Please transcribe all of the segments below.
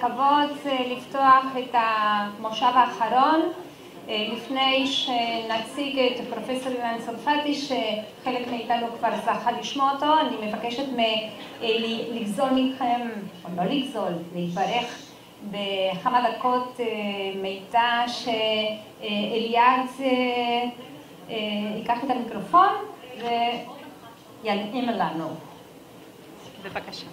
הכבוד לפתוח את המושב האחרון. לפני שנציג את פרופסור אילן צרפתי, שחלק מאיתנו כבר זכה לשמוע אותו, אני מבקשת לגזול מכם, או לא לגזול, להתברך בכמה דקות מידע שאליעד ייקח את המיקרופון וינעים לנו. בבקשה.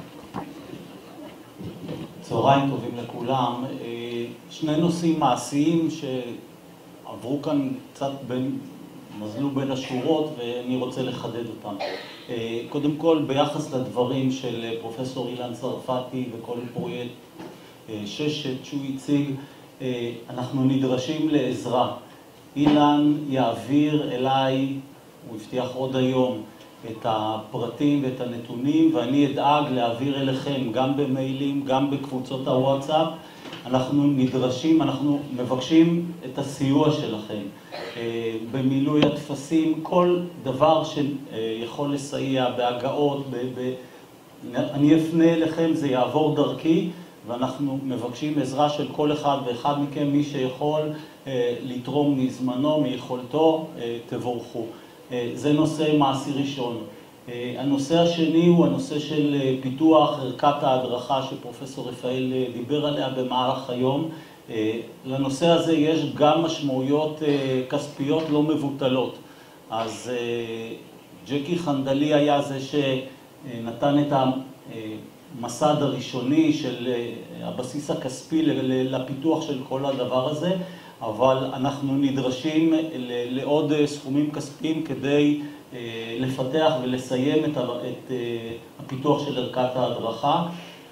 צהריים טובים לכולם. שני נושאים מעשיים שעברו כאן קצת מזלו בין השורות ואני רוצה לחדד אותם. קודם כל, ביחס לדברים של פרופסור אילן צרפתי וכל פרויקט ששת שהוא הציג, אנחנו נדרשים לעזרה. אילן יעביר אליי, הוא הבטיח עוד היום, את הפרטים ואת הנתונים, ואני אדאג להעביר אליכם גם במיילים, גם בקבוצות הוואטסאפ. אנחנו נדרשים, אנחנו מבקשים את הסיוע שלכם במילוי הטפסים, כל דבר שיכול לסייע בהגעות, אני אפנה אליכם, זה יעבור דרכי, ואנחנו מבקשים עזרה של כל אחד ואחד מכם, מי שיכול לתרום מזמנו, מיכולתו, תבורכו. זה נושא מעשי ראשון. הנושא השני הוא הנושא של פיתוח ערכת ההדרכה שפרופסור רפאל דיבר עליה במהלך היום. לנושא הזה יש גם משמעויות כספיות לא מבוטלות. אז ג'קי חנדלי היה זה שנתן את המסד הראשוני של הבסיס הכספי לפיתוח של כל הדבר הזה. אבל אנחנו נדרשים לעוד סכומים כספיים כדי לפתח ולסיים את הפיתוח של ערכת ההדרכה.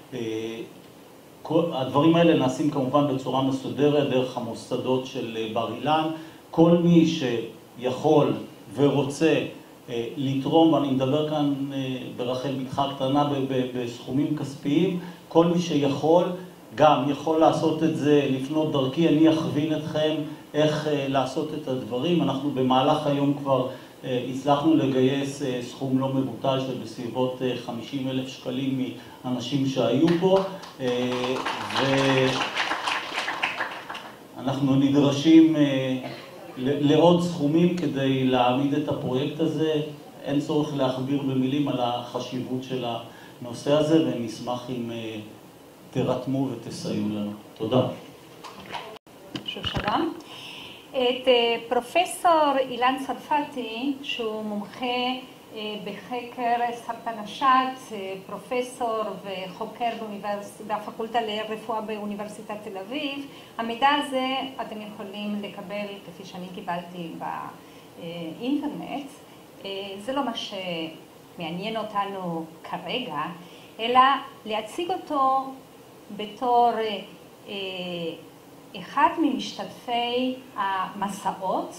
הדברים האלה נעשים כמובן בצורה מסודרת דרך המוסדות של בר אילן. כל מי שיכול ורוצה לתרום, ואני מדבר כאן ברחל בתך הקטנה בסכומים כספיים, כל מי שיכול גם יכול לעשות את זה, לפנות דרכי, אני אכווין אתכם איך לעשות את הדברים. אנחנו במהלך היום כבר הצלחנו לגייס סכום לא מבוטל של בסביבות 50,000 שקלים מאנשים שהיו פה, ואנחנו נדרשים לעוד סכומים כדי להעמיד את הפרויקט הזה. אין צורך להכביר במילים על החשיבות של הנושא הזה, ונשמח אם תרתמו ותסייעו לנו. תודה. שלום. את פרופסור אילן צרפתי, שהוא מומחה בחקר סרטן השד, פרופסור וחוקר בפקולטה לרפואה באוניברסיטת תל אביב. המידע הזה אתם יכולים לקבל כפי שאני קיבלתי באינטרנט. זה לא מה שמעניין אותנו כרגע, אלא להציג אותו בתור אחד ממשתתפי המסעות,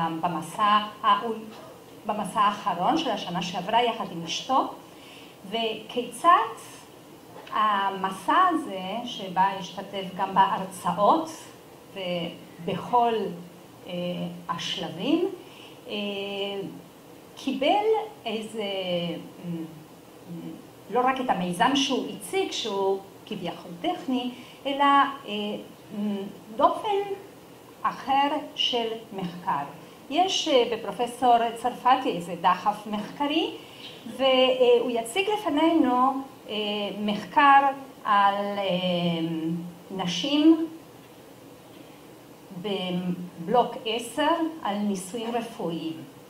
במסע האחרון של השנה שעברה יחד עם אשתו, וכיצד המסע הזה, שבה השתתף גם בהרצאות ובכל השלבים, קיבל איזה, לא רק את המיזם שהוא הציג, שהוא כביכול טכני, אלא דופן אחר של מחקר. יש בפרופסור צרפתי איזה דחף מחקרי, והוא יציג לפנינו מחקר על נשים בבלוק 10 על ניסויים רפואיים.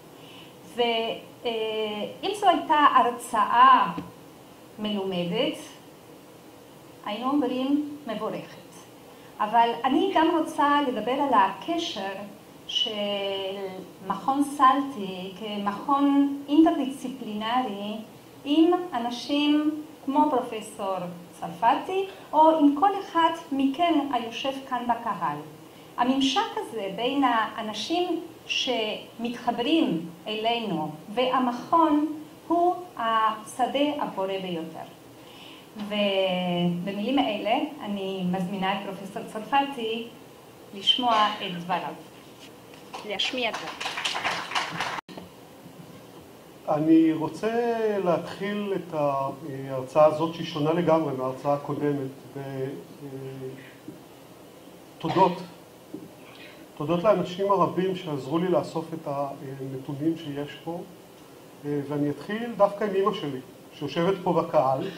ואם זו הייתה הרצאה מלומדת, היינו אומרים מבורכת. אבל אני גם רוצה לדבר על הקשר של מכון סלטי כמכון אינטרדיסציפלינרי עם אנשים כמו פרופסור צרפתי, או עם כל אחד מכן היושב כאן בקהל. הממשק הזה בין האנשים שמתחברים אלינו והמכון הוא השדה הפורה ביותר. ובמילים האלה אני מזמינה את פרופסור צרפתי לשמוע את דבריו, להשמיע את זה. אני רוצה להתחיל את ההרצאה הזאת שהיא שונה לגמרי מההרצאה הקודמת בתודות. תודות לאנשים הרבים שעזרו לי לאסוף את הנתונים שיש פה, ואני אתחיל דווקא עם אמא שלי, שיושבת פה בקהל,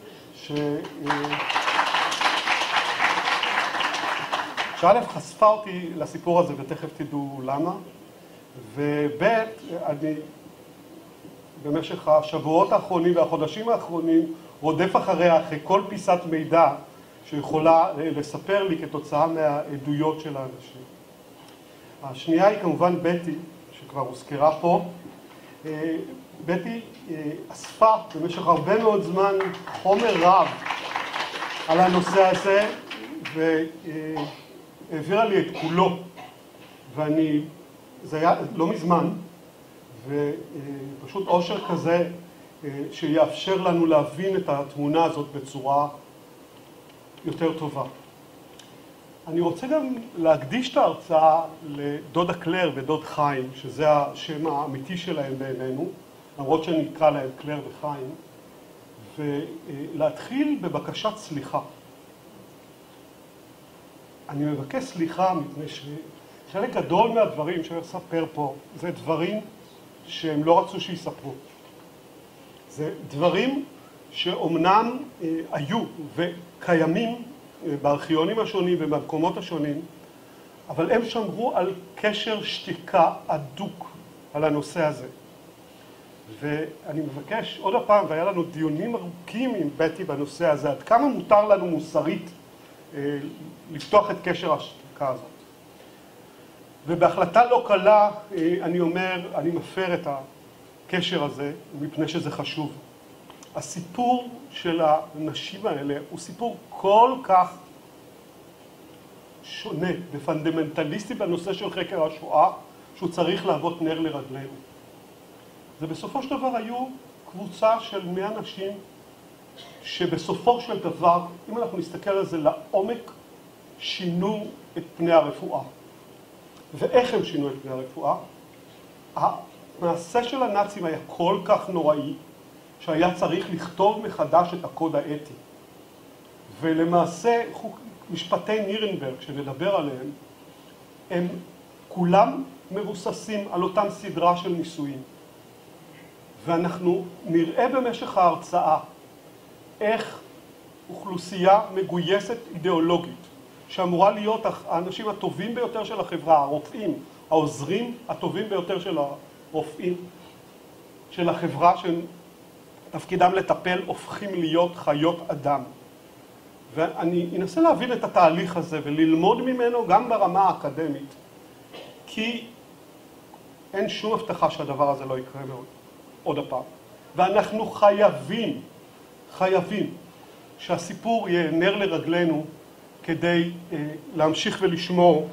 שא' חשפה אותי לסיפור הזה ותכף תדעו למה, וב' אני במשך השבועות האחרונים והחודשים האחרונים רודף אחריה אחרי כל פיסת מידע שיכולה לספר לי כתוצאה מהעדויות של האנשים. השנייה היא כמובן בטי, שכבר הוזכרה פה. בטי אספה במשך הרבה מאוד זמן חומר רב על הנושא הזה והעבירה לי את כולו, זה היה לא מזמן, ופשוט עושר כזה שיאפשר לנו להבין את התמונה הזאת בצורה יותר טובה. אני רוצה גם להקדיש את ההרצאה לדודה קלר ודוד חיים, שזה השם האמיתי שלהם בעינינו, למרות שאני אקרא להם קלר וחיים, ולהתחיל בבקשת סליחה. אני מבקש סליחה מפני שחלק גדול מהדברים שאני אספר פה זה דברים שהם לא רצו שיספרו. זה דברים שאומנם היו וקיימים בארכיונים השונים ובמקומות השונים, אבל הם שמרו על קשר שתיקה אדוק על הנושא הזה. ואני מבקש עוד הפעם, והיה לנו דיונים ארוכים עם בטי בנושא הזה, עד כמה מותר לנו מוסרית לפתוח את קשר השתיקה הזאת. ובהחלטה לא קלה אני אומר, אני מפר את הקשר הזה מפני שזה חשוב. הסיפור של האנשים האלה הוא סיפור כל כך שונה ופונדמנטליסטי בנושא של חקר השואה, שהוא צריך להוות נר לרגלינו. זה בסופו של דבר היו קבוצה של 100 אנשים שבסופו של דבר, אם אנחנו נסתכל על זה לעומק, שינו את פני הרפואה. ואיך הם שינו את פני הרפואה? המעשה של הנאצים היה כל כך נוראי, שהיה צריך לכתוב מחדש את הקוד האתי. ולמעשה, משפטי נירנברג, שנדבר עליהם, הם כולם מבוססים על אותם סדרה של ניסויים. ואנחנו נראה במשך ההרצאה איך אוכלוסייה מגויסת אידיאולוגית, שאמורה להיות האנשים הטובים ביותר של החברה, הרופאים, העוזרים הטובים ביותר של הרופאים, של החברה שתפקידם לטפל, הופכים להיות חיות אדם. ואני אנסה להבין את התהליך הזה וללמוד ממנו גם ברמה האקדמית, כי אין שום הבטחה שהדבר הזה לא יקרה עוד הפעם. ואנחנו חייבים שהסיפור יהיה נר לרגלינו כדי להמשיך ולשמור.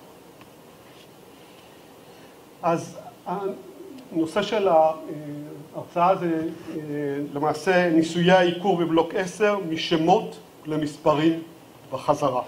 אז הנושא של ההרצאה זה למעשה ניסויי העיקור בבלוק 10 משמות למספרים בחזרה.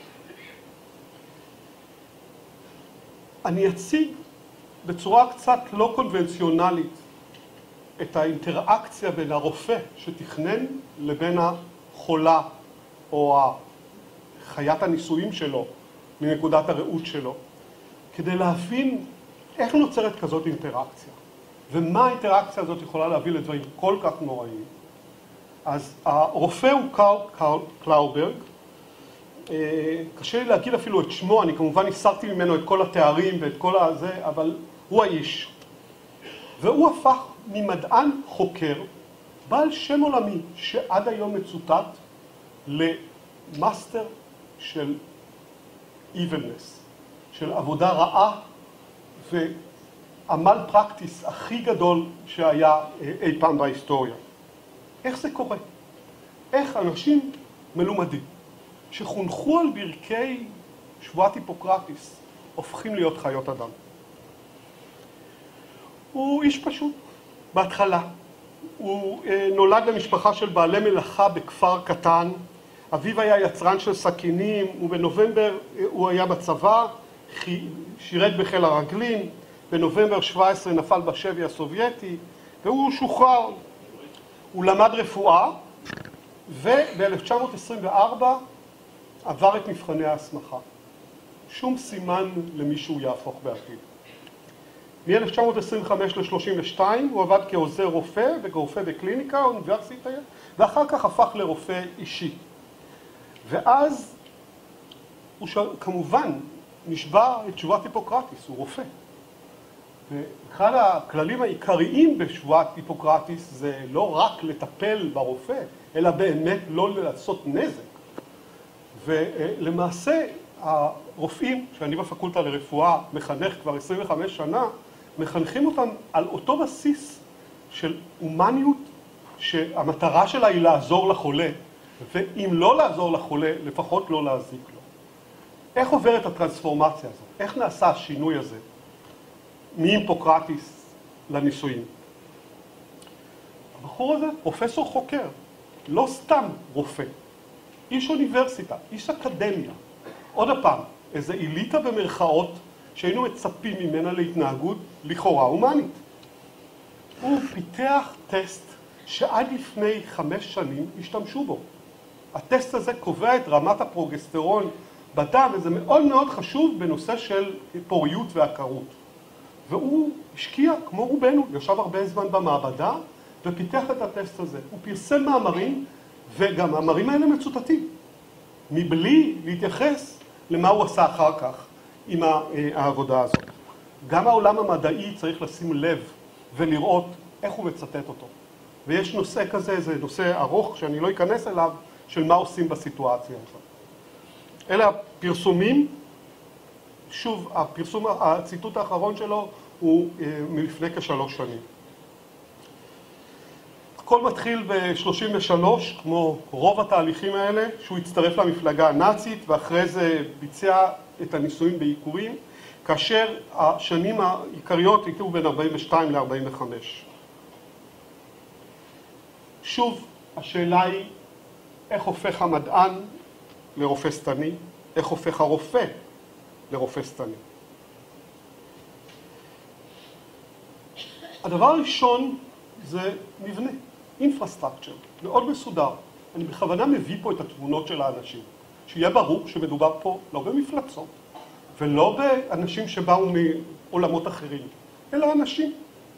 אני אציג בצורה קצת לא קונבנציונלית את האינטראקציה בין הרופא שתכנן לבין החולה או חיית הניסויים שלו מנקודת הראות שלו, כדי להבין איך נוצרת כזאת אינטראקציה ומה האינטראקציה הזאת יכולה להביא לדברים כל כך נוראים. אז הרופא הוא קרל קלאוברג, קשה לי להגיד אפילו את שמו, אני כמובן הסרתי ממנו את כל התארים ואת כל הזה, אבל הוא האיש. והוא הפך ממדען חוקר, בעל שם עולמי, שעד היום מצוטט למאסטר של evilness, של עבודה רעה ועמל פרקטיס הכי גדול שהיה אי פעם בהיסטוריה. איך זה קורה? איך אנשים מלומדים שחונכו על ברכי שבועת היפוקרטיס הופכים להיות חיות אדם? הוא איש פשוט. בהתחלה הוא נולד למשפחה של בעלי מלאכה בכפר קטן. אביו היה יצרן של סכינים, ובנובמבר הוא היה בצבא, שירת בחיל הרגלים. בנובמבר 17 נפל בשבי הסובייטי, והוא שוחרר. הוא למד רפואה, וב-1924 עבר את מבחני ההסמכה. שום סימן למי שהוא יהפוך בעתיד. מ-1925 ל-32 הוא עבד כעוזר רופא וכרופא בקליניקה אוניברסיטה, ואחר כך הפך לרופא אישי. ואז הוא כמובן נשבע את שבועת היפוקרטיס, הוא רופא. ואחד הכללים העיקריים בשבועת היפוקרטיס זה לא רק לטפל ברופא, אלא באמת לא לעשות נזק. ולמעשה הרופאים, שאני בפקולטה לרפואה מחנך כבר 25 שנה, מחנכים אותם על אותו בסיס של הומניות, שהמטרה שלה היא לעזור לחולה, ואם לא לעזור לחולה, לפחות לא להזיק לו. איך עוברת הטרנספורמציה הזאת? איך נעשה השינוי הזה מהיפוקרטיס לניסויים? הבחור הזה, פרופסור חוקר, לא סתם רופא, איש אוניברסיטה, איש אקדמיה. עוד הפעם, איזו אליטה במרכאות שהיינו מצפים ממנה להתנהגות לכאורה הומנית. הוא פיתח טסט שעד לפני 5 שנים השתמשו בו. הטסט הזה קובע את רמת הפרוגסטרון בדם, וזה מאוד מאוד חשוב בנושא של פוריות ועקרות. והוא השקיע, כמו רובנו, ישב הרבה זמן במעבדה ופיתח את הטסט הזה. הוא פרסם מאמרים, וגם המאמרים האלה מצוטטים, מבלי להתייחס למה הוא עשה אחר כך עם העבודה הזאת. גם העולם המדעי צריך לשים לב ולראות איך הוא מצטט אותו. ויש נושא כזה, זה נושא ארוך שאני לא אכנס אליו, של מה עושים בסיטואציה הזאת. אלה הפרסומים, שוב, הציטוט האחרון שלו הוא מלפני כ3 שנים. הכל מתחיל ב-33, כמו רוב התהליכים האלה, שהוא הצטרף למפלגה הנאצית, ואחרי זה ביצע את הניסויים בעיקורים, כאשר השנים העיקריות היו בין 42 ל-45. שוב, השאלה היא, איך הופך המדען לרופא שטני? איך הופך הרופא לרופא שטני? הדבר הראשון זה מבנה, infrastructure, מאוד מסודר. אני בכוונה מביא פה את התמונות של האנשים. שיהיה ברור שמדובר פה לא במפלצות, ולא באנשים שבאו מעולמות אחרים, אלא אנשים.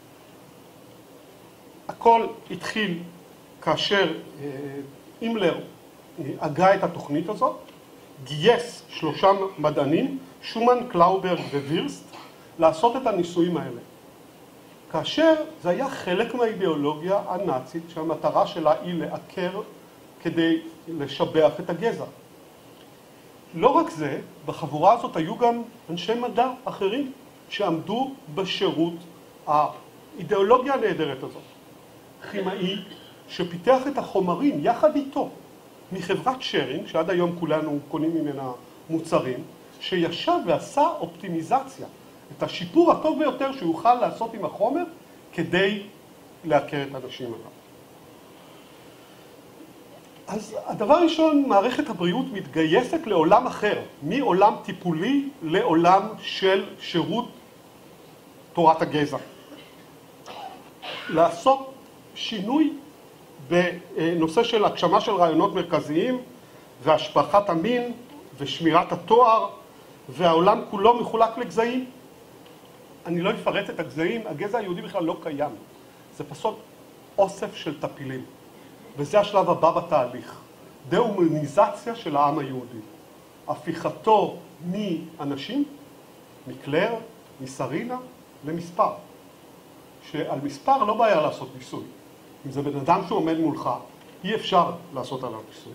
הכל התחיל כאשר הימלר הגה את התוכנית הזאת, גייס 3 מדענים, שומן, קלאוברג ווירסט, לעשות את הניסויים האלה. כאשר זה היה חלק מהאידיאולוגיה הנאצית, שהמטרה שלה היא לעקר כדי לשבח את הגזע. לא רק זה, בחבורה הזאת היו גם אנשי מדע אחרים שעמדו בשירות האידיאולוגיה הנהדרת הזאת. כימאי שפיתח את החומרים יחד איתו מחברת שרינג, שעד היום כולנו קונים ממנה מוצרים, שישב ועשה אופטימיזציה, את השיפור הטוב ביותר שיוכל לעשות עם החומר כדי לעקר את האנשים האלה. אז הדבר ראשון, מערכת הבריאות מתגייסת לעולם אחר, מעולם טיפולי לעולם של שירות תורת הגזע. לעשות שינוי בנושא של הגשמה של רעיונות מרכזיים והשבחת המין ושמירת התואר, והעולם כולו מחולק לגזעים. אני לא אפרט את הגזעים, הגזע היהודי בכלל לא קיים. זה פשוט אוסף של טפילים. וזה השלב הבא בתהליך. דה-הומניזציה של העם היהודי. הפיכתו מאנשים, מקלר, מסרינה, למספר. שעל מספר לא בעיה לעשות ניסוי. אם זה בן אדם שעומד מולך, אי אפשר לעשות עליו ניסוי.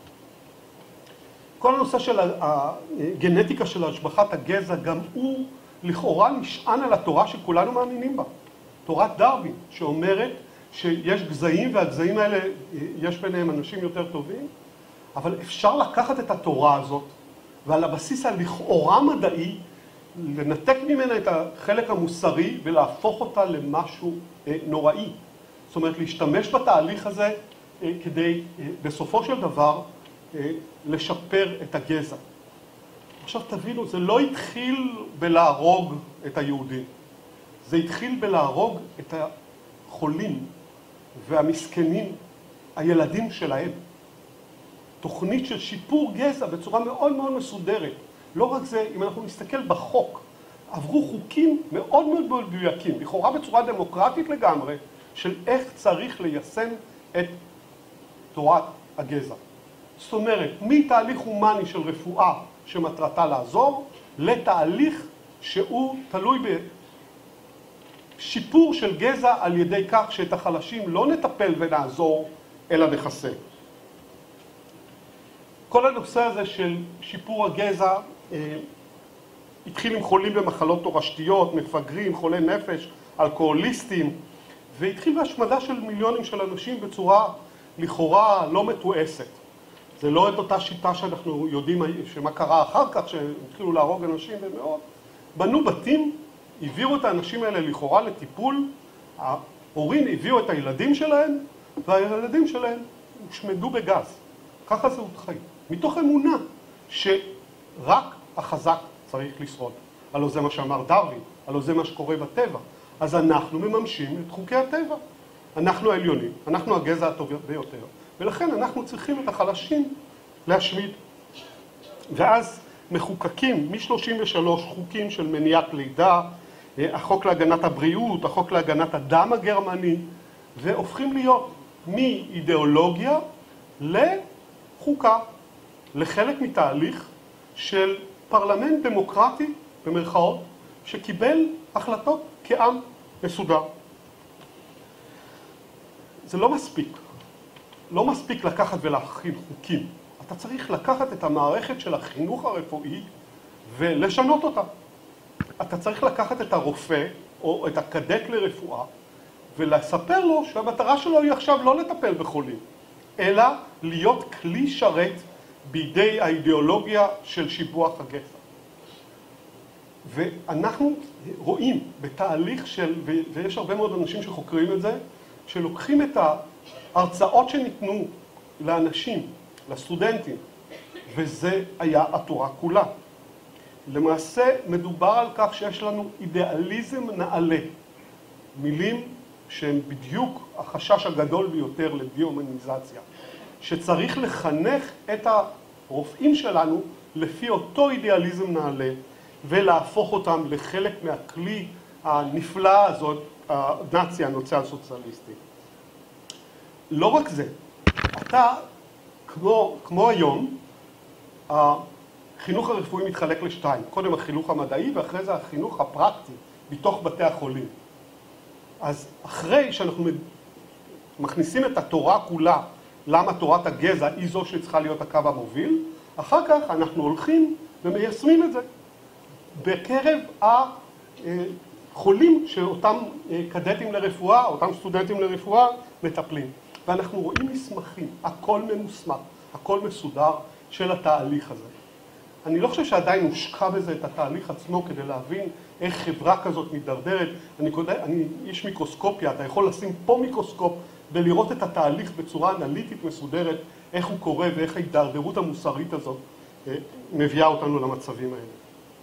כל הנושא של הגנטיקה של השבחת הגזע, גם הוא לכאורה נשען על התורה שכולנו מאמינים בה. תורת דרווין, שאומרת שיש גזעים, והגזעים האלה יש ביניהם אנשים יותר טובים, אבל אפשר לקחת את התורה הזאת, ועל הבסיס הלכאורה מדעי, לנתק ממנה את החלק המוסרי ולהפוך אותה למשהו נוראי. זאת אומרת, להשתמש בתהליך הזה כדי בסופו של דבר לשפר את הגזע. עכשיו תבינו, זה לא התחיל בלהרוג את היהודים. זה התחיל בלהרוג את החולים והמסכנים, הילדים שלהם. תוכנית של שיפור גזע בצורה מאוד מאוד מסודרת. לא רק זה, אם אנחנו נסתכל בחוק, עברו חוקים מאוד מאוד מדויקים, לכאורה בצורה דמוקרטית לגמרי, של איך צריך ליישם את תורת הגזע. זאת אומרת, מתהליך הומני של רפואה שמטרתה לעזור, לתהליך שהוא תלוי בשיפור של גזע על ידי כך שאת החלשים לא נטפל ונעזור, אלא נחסל. כל הנושא הזה של שיפור הגזע התחיל עם חולים במחלות תורשתיות, מפגרים, חולי נפש, אלכוהוליסטים, והתחיל בהשמדה של מיליונים של אנשים בצורה לכאורה לא מתועסת. זה לא את אותה שיטה שאנחנו יודעים שמה קרה אחר כך, שהתחילו להרוג אנשים במאות. בנו בתים, הביאו את האנשים האלה לכאורה לטיפול, ההורים הביאו את הילדים שלהם, והילדים שלהם הושמדו בגז. ככה זה הותחי. מתוך אמונה שרק החזק צריך לשרוד. הלוא זה מה שאמר דרווין, הלוא זה מה שקורה בטבע. אז אנחנו מממשים את חוקי הטבע. אנחנו העליונים, אנחנו הגזע הטוב ביותר, ולכן אנחנו צריכים את החלשים להשמיד. ואז מחוקקים מ-33 חוקים של מניעת לידה, החוק להגנת הבריאות, החוק להגנת הדם הגרמני, והופכים להיות מאידיאולוגיה לחוקה, לחלק מתהליך של פרלמנט דמוקרטי, במרכאות, שקיבל החלטות כעם מסודר. זה לא מספיק. לא מספיק לקחת ולהכין חוקים. אתה צריך לקחת את המערכת של החינוך הרפואי ולשנות אותה. אתה צריך לקחת את הרופא או את הקדט לרפואה ולספר לו שהמטרה שלו היא עכשיו לא לטפל בחולים, אלא להיות כלי שרת בידי האידיאולוגיה של שיבוח הגזע. ואנחנו רואים בתהליך של, ויש הרבה מאוד אנשים שחוקרים את זה, שלוקחים את ההרצאות שניתנו לאנשים, לסטודנטים, וזה היה התורה כולה. למעשה מדובר על כך שיש לנו אידיאליזם נעלה, מילים שהן בדיוק החשש הגדול ביותר לדיומניזציה, שצריך לחנך את הרופאים שלנו לפי אותו אידיאליזם נעלה, ולהפוך אותם לחלק מהכלי הנפלא הזאת, הנאצי הנוצר סוציאליסטי. לא רק זה, אתה, כמו היום, החינוך הרפואי מתחלק לשתיים. קודם החינוך המדעי ואחרי זה החינוך הפרקטי, בתוך בתי החולים. אז אחרי שאנחנו מכניסים את התורה כולה, למה תורת הגזע היא זו שצריכה להיות הקו המוביל, אחר כך אנחנו הולכים ומיישמים את זה בקרב החולים שאותם קדטים לרפואה, אותם סטודנטים לרפואה מטפלים. ואנחנו רואים מסמכים, הכל ממוסמך, הכל מסודר של התהליך הזה. אני לא חושב שעדיין הושקע בזה את התהליך עצמו כדי להבין איך חברה כזאת מתדרדרת. אני איש מיקרוסקופיה, אתה יכול לשים פה מיקרוסקופ ולראות את התהליך בצורה אנליטית מסודרת, איך הוא קורה ואיך ההידרדרות המוסרית הזאת מביאה אותנו למצבים האלה.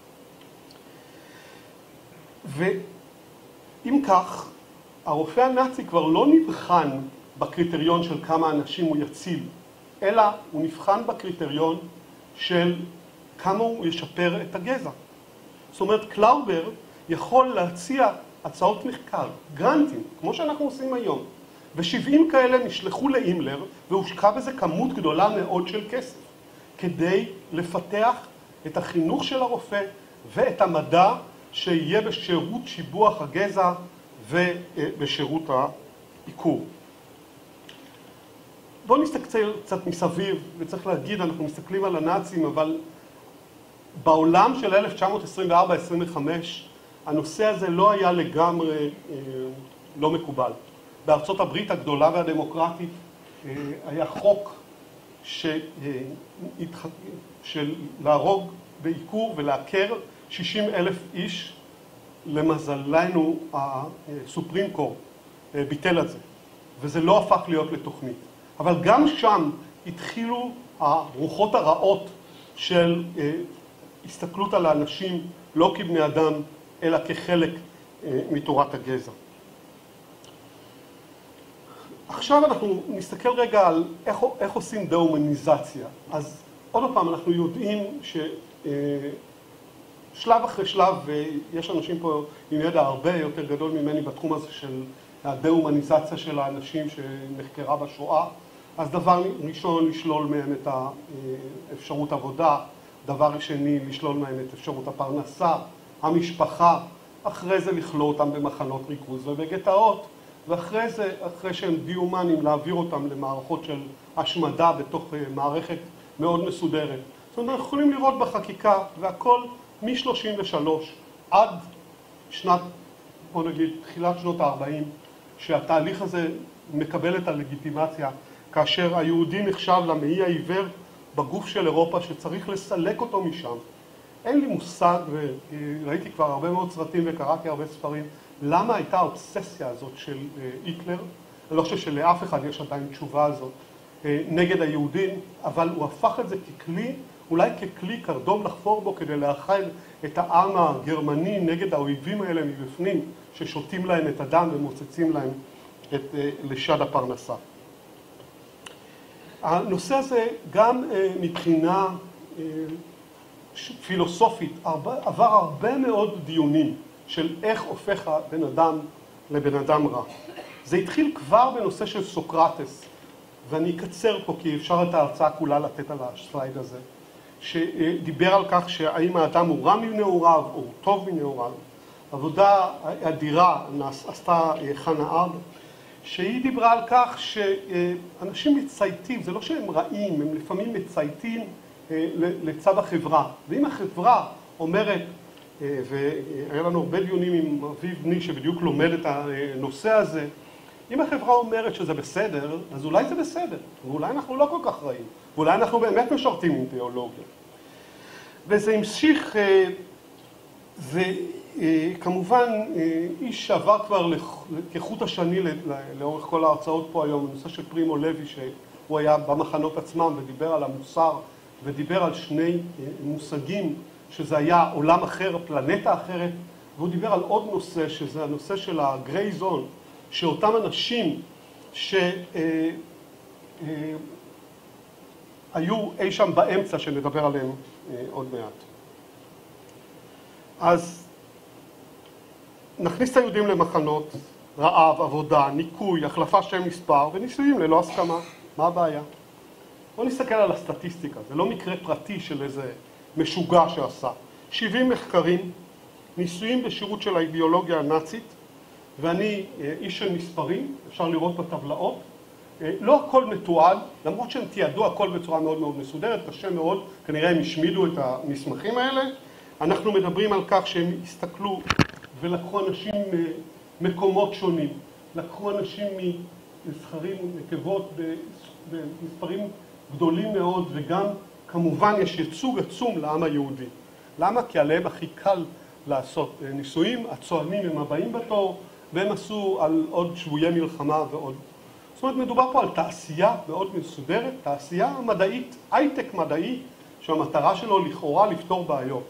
ואם כך, הרופא הנאצי כבר לא נבחן בקריטריון של כמה אנשים הוא יציל, אלא הוא נבחן בקריטריון של כמה הוא ישפר את הגזע. זאת אומרת, קלאובר יכול להציע הצעות מחקר, גרנטים, כמו שאנחנו עושים היום, ו70 כאלה נשלחו להימלר, והושקע בזה כמות גדולה מאוד של כסף, כדי לפתח את החינוך של הרופא ואת המדע שיהיה בשירות שיבוח הגזע ובשירות העיקור. בואו נסתכל קצת מסביב, וצריך להגיד, אנחנו מסתכלים על הנאצים, אבל בעולם של 1924-25, הנושא הזה לא היה לגמרי לא מקובל. בארצות הברית הגדולה והדמוקרטית היה חוק של להרוג בעיקור ולעקר 60,000 איש. למזלנו הסופרים קורט ביטל את זה, וזה לא הפך להיות לתוכנית. אבל גם שם התחילו הרוחות הרעות של הסתכלות על האנשים לא כבני אדם, אלא כחלק מתורת הגזע. עכשיו אנחנו נסתכל רגע על איך עושים דה-הומניזציה. אז עוד פעם, אנחנו יודעים ששלב אחרי שלב, ויש אנשים פה עם ידע הרבה יותר גדול ממני בתחום הזה של הדה-הומניזציה של האנשים שנחקרה בשואה, אז דבר ראשון, לשלול מהם את האפשרות עבודה, דבר שני, לשלול מהם את אפשרות הפרנסה, המשפחה, אחרי זה לכלוא אותם במחנות ריכוז ובגטאות, ואחרי זה, אחרי שהם דיומנים, להעביר אותם למערכות של השמדה בתוך מערכת מאוד מסודרת. זאת אומרת, אנחנו יכולים לראות בחקיקה, והכל מ-33 עד שנת, בוא נגיד, תחילת שנות ה-40, שהתהליך הזה מקבל את הלגיטימציה, כאשר היהודי נחשב למעי העיוור בגוף של אירופה שצריך לסלק אותו משם. אין לי מושג, וראיתי כבר הרבה מאוד סרטים וקראתי הרבה ספרים, למה הייתה האובססיה הזאת של היטלר, אני לא חושב שלאף אחד יש עדיין תשובה הזאת, נגד היהודים, אבל הוא הפך את זה ככלי, אולי ככלי קרדום לחפור בו כדי להאכל את העם הגרמני נגד האויבים האלה מבפנים, ששותים להם את הדם ומוצצים להם לשד הפרנסה. הנושא הזה גם מבחינה פילוסופית עבר הרבה מאוד דיונים של איך הופך הבן אדם לבן אדם רע. זה התחיל כבר בנושא של סוקרטס, ואני אקצר פה כי אפשר את ההרצאה כולה לתת על השלייד הזה, שדיבר על כך שהאם האדם הוא רע מנעוריו או טוב מנעוריו. עבודה אדירה עשתה חנה ארד, שהיא דיברה על כך שאנשים מצייתים, זה לא שהם רעים, הם לפעמים מצייתים לצד החברה. ואם החברה אומרת, והיה לנו הרבה דיונים עם אביב בני שבדיוק לומד את הנושא הזה, אם החברה אומרת שזה בסדר, אז אולי זה בסדר, ואולי אנחנו לא כל כך רעים, ואולי אנחנו באמת משרתים אידיאולוגיה. וזה המשיך, וכמובן איש שעבר כבר כחוט השני לאורך כל ההרצאות פה היום, הנושא של פרימו לוי, שהוא היה במחנות עצמם ודיבר על המוסר, ודיבר על שני מושגים, שזה היה עולם אחר, פלנטה אחרת, והוא דיבר על עוד נושא, שזה הנושא של הגריי זון, שאותם אנשים שהיו אי שם באמצע, שנדבר עליהם עוד מעט. אז נכניס את היהודים למחנות, רעב, עבודה, ניקוי, החלפה שם מספר, וניסויים ללא הסכמה. מה הבעיה? בואו נסתכל על הסטטיסטיקה, זה לא מקרה פרטי של איזה משוגע שעשה. 70 מחקרים, ניסויים בשירות של האידיאולוגיה הנאצית, ואני איש של מספרים, אפשר לראות בטבלאות. לא הכל מתועד, למרות שהם תיעדו הכל בצורה מאוד מאוד מסודרת, קשה מאוד, כנראה הם השמידו את המסמכים האלה. אנחנו מדברים על כך שהם הסתכלו ולקחו אנשים ממקומות שונים, לקחו אנשים מזכרים ונקבות במספרים גדולים מאוד, וגם כמובן יש ייצוג עצום לעם היהודי. למה? כי עליהם הכי קל לעשות ניסויים, הצוענים הם הבאים בתור, והם עשו על עוד שבויי מלחמה ועוד. זאת אומרת, מדובר פה על תעשייה מאוד מסודרת, תעשייה מדעית, הייטק מדעי, שהמטרה שלו לכאורה לפתור בעיות.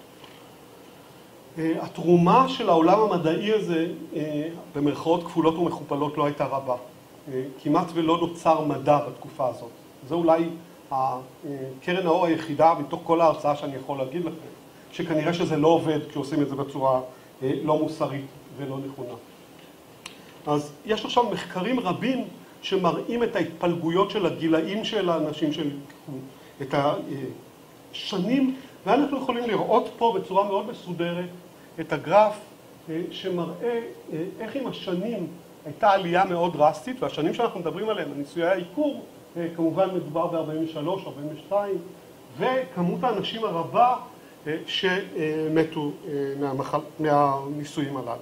התרומה של העולם המדעי הזה, במרכאות כפולות ומכופלות, לא הייתה רבה. כמעט ולא נוצר מדע בתקופה הזאת. זה אולי קרן האור היחידה מתוך כל ההרצאה שאני יכול להגיד לכם, שכנראה שזה לא עובד כשעושים את זה בצורה לא מוסרית ולא נכונה. אז יש עכשיו מחקרים רבים שמראים את ההתפלגויות של הגילאים של האנשים שלקחו את השנים, ואנחנו יכולים לראות פה בצורה מאוד מסודרת את הגרף שמראה איך עם השנים הייתה עלייה מאוד דרסטית, והשנים שאנחנו מדברים עליהם, הניסויי העיקור, כמובן מדובר ב-43, 42, וכמות האנשים הרבה שמתו מהניסויים הללו.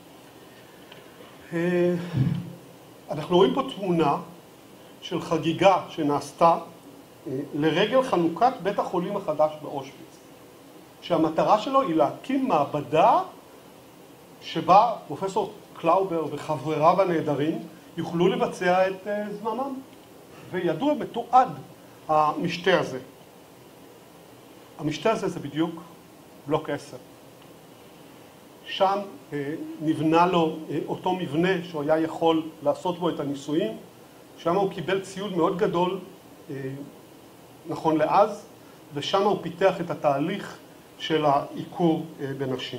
אנחנו רואים פה תמונה של חגיגה שנעשתה לרגל חנוכת בית החולים החדש באושוויץ, שהמטרה שלו היא להקים מעבדה שבה פרופסור קלאובר וחבריו הנהדרים יוכלו לבצע את זממם. וידוע מתועד המשתה הזה. המשתה הזה זה בדיוק בלוק 10. שם נבנה לו אותו מבנה שהוא היה יכול לעשות בו את הניסויים, שם הוא קיבל ציוד מאוד גדול, נכון לאז, ושם הוא פיתח את התהליך של העיקור בנשים.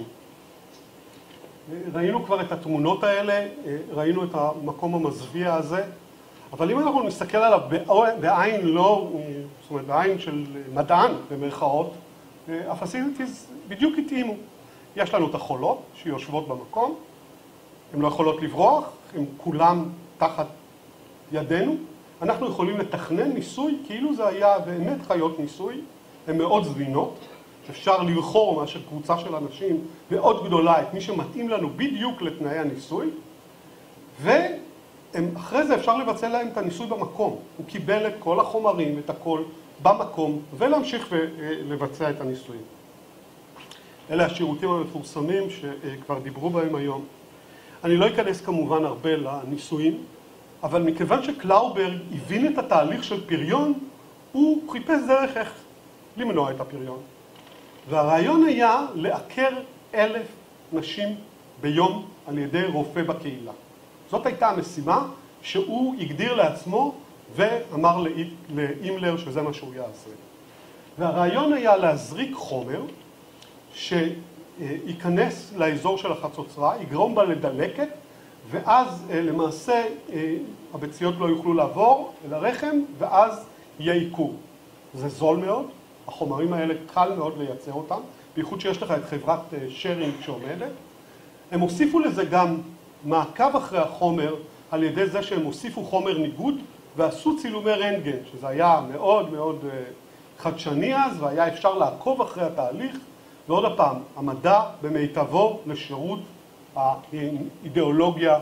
ראינו כבר את התמונות האלה, ראינו את המקום המזוויע הזה, אבל אם אנחנו נסתכל עליו בעין לא, זאת אומרת בעין של מדען במרכאות, הפסיליטיז בדיוק התאימו. יש לנו את החולות שיושבות במקום, הן לא יכולות לברוח, הן כולם תחת ידינו. אנחנו יכולים לתכנן ניסוי כאילו זה היה באמת חיות ניסוי, הן מאוד זמינות. אפשר לבחור מאשר קבוצה של אנשים מאוד גדולה את מי שמתאים לנו בדיוק לתנאי הניסוי, ואחרי זה אפשר לבצע להם את הניסוי במקום. הוא קיבל את כל החומרים, את הכל במקום, ולהמשיך ולבצע את הניסויים. אלה השירותים המפורסמים שכבר דיברו בהם היום. אני לא אכנס כמובן הרבה לניסויים, אבל מכיוון שקלאוברג הבין את התהליך של פריון, הוא חיפש דרך איך למנוע את הפריון. והרעיון היה לעקר 1,000 נשים ביום על ידי רופא בקהילה. זאת הייתה המשימה שהוא הגדיר לעצמו ואמר לאימלר שזה מה שהוא יעשה. והרעיון היה להזריק חומר שייכנס לאזור של החצוצרה, יגרום בה לדלקת, ואז למעשה הביציות לא יוכלו לעבור אל הרחם, ואז יהיה עיקור. זה זול מאוד, החומרים האלה קל מאוד לייצר אותם, בייחוד שיש לך את חברת שרינג שעומדת. הם הוסיפו לזה גם מעקב אחרי החומר על ידי זה שהם הוסיפו חומר ניגוד ועשו צילומי רנטגן, שזה היה מאוד מאוד חדשני אז, והיה אפשר לעקוב אחרי התהליך. ועוד הפעם, המדע במיטבו לשירות האידיאולוגיה.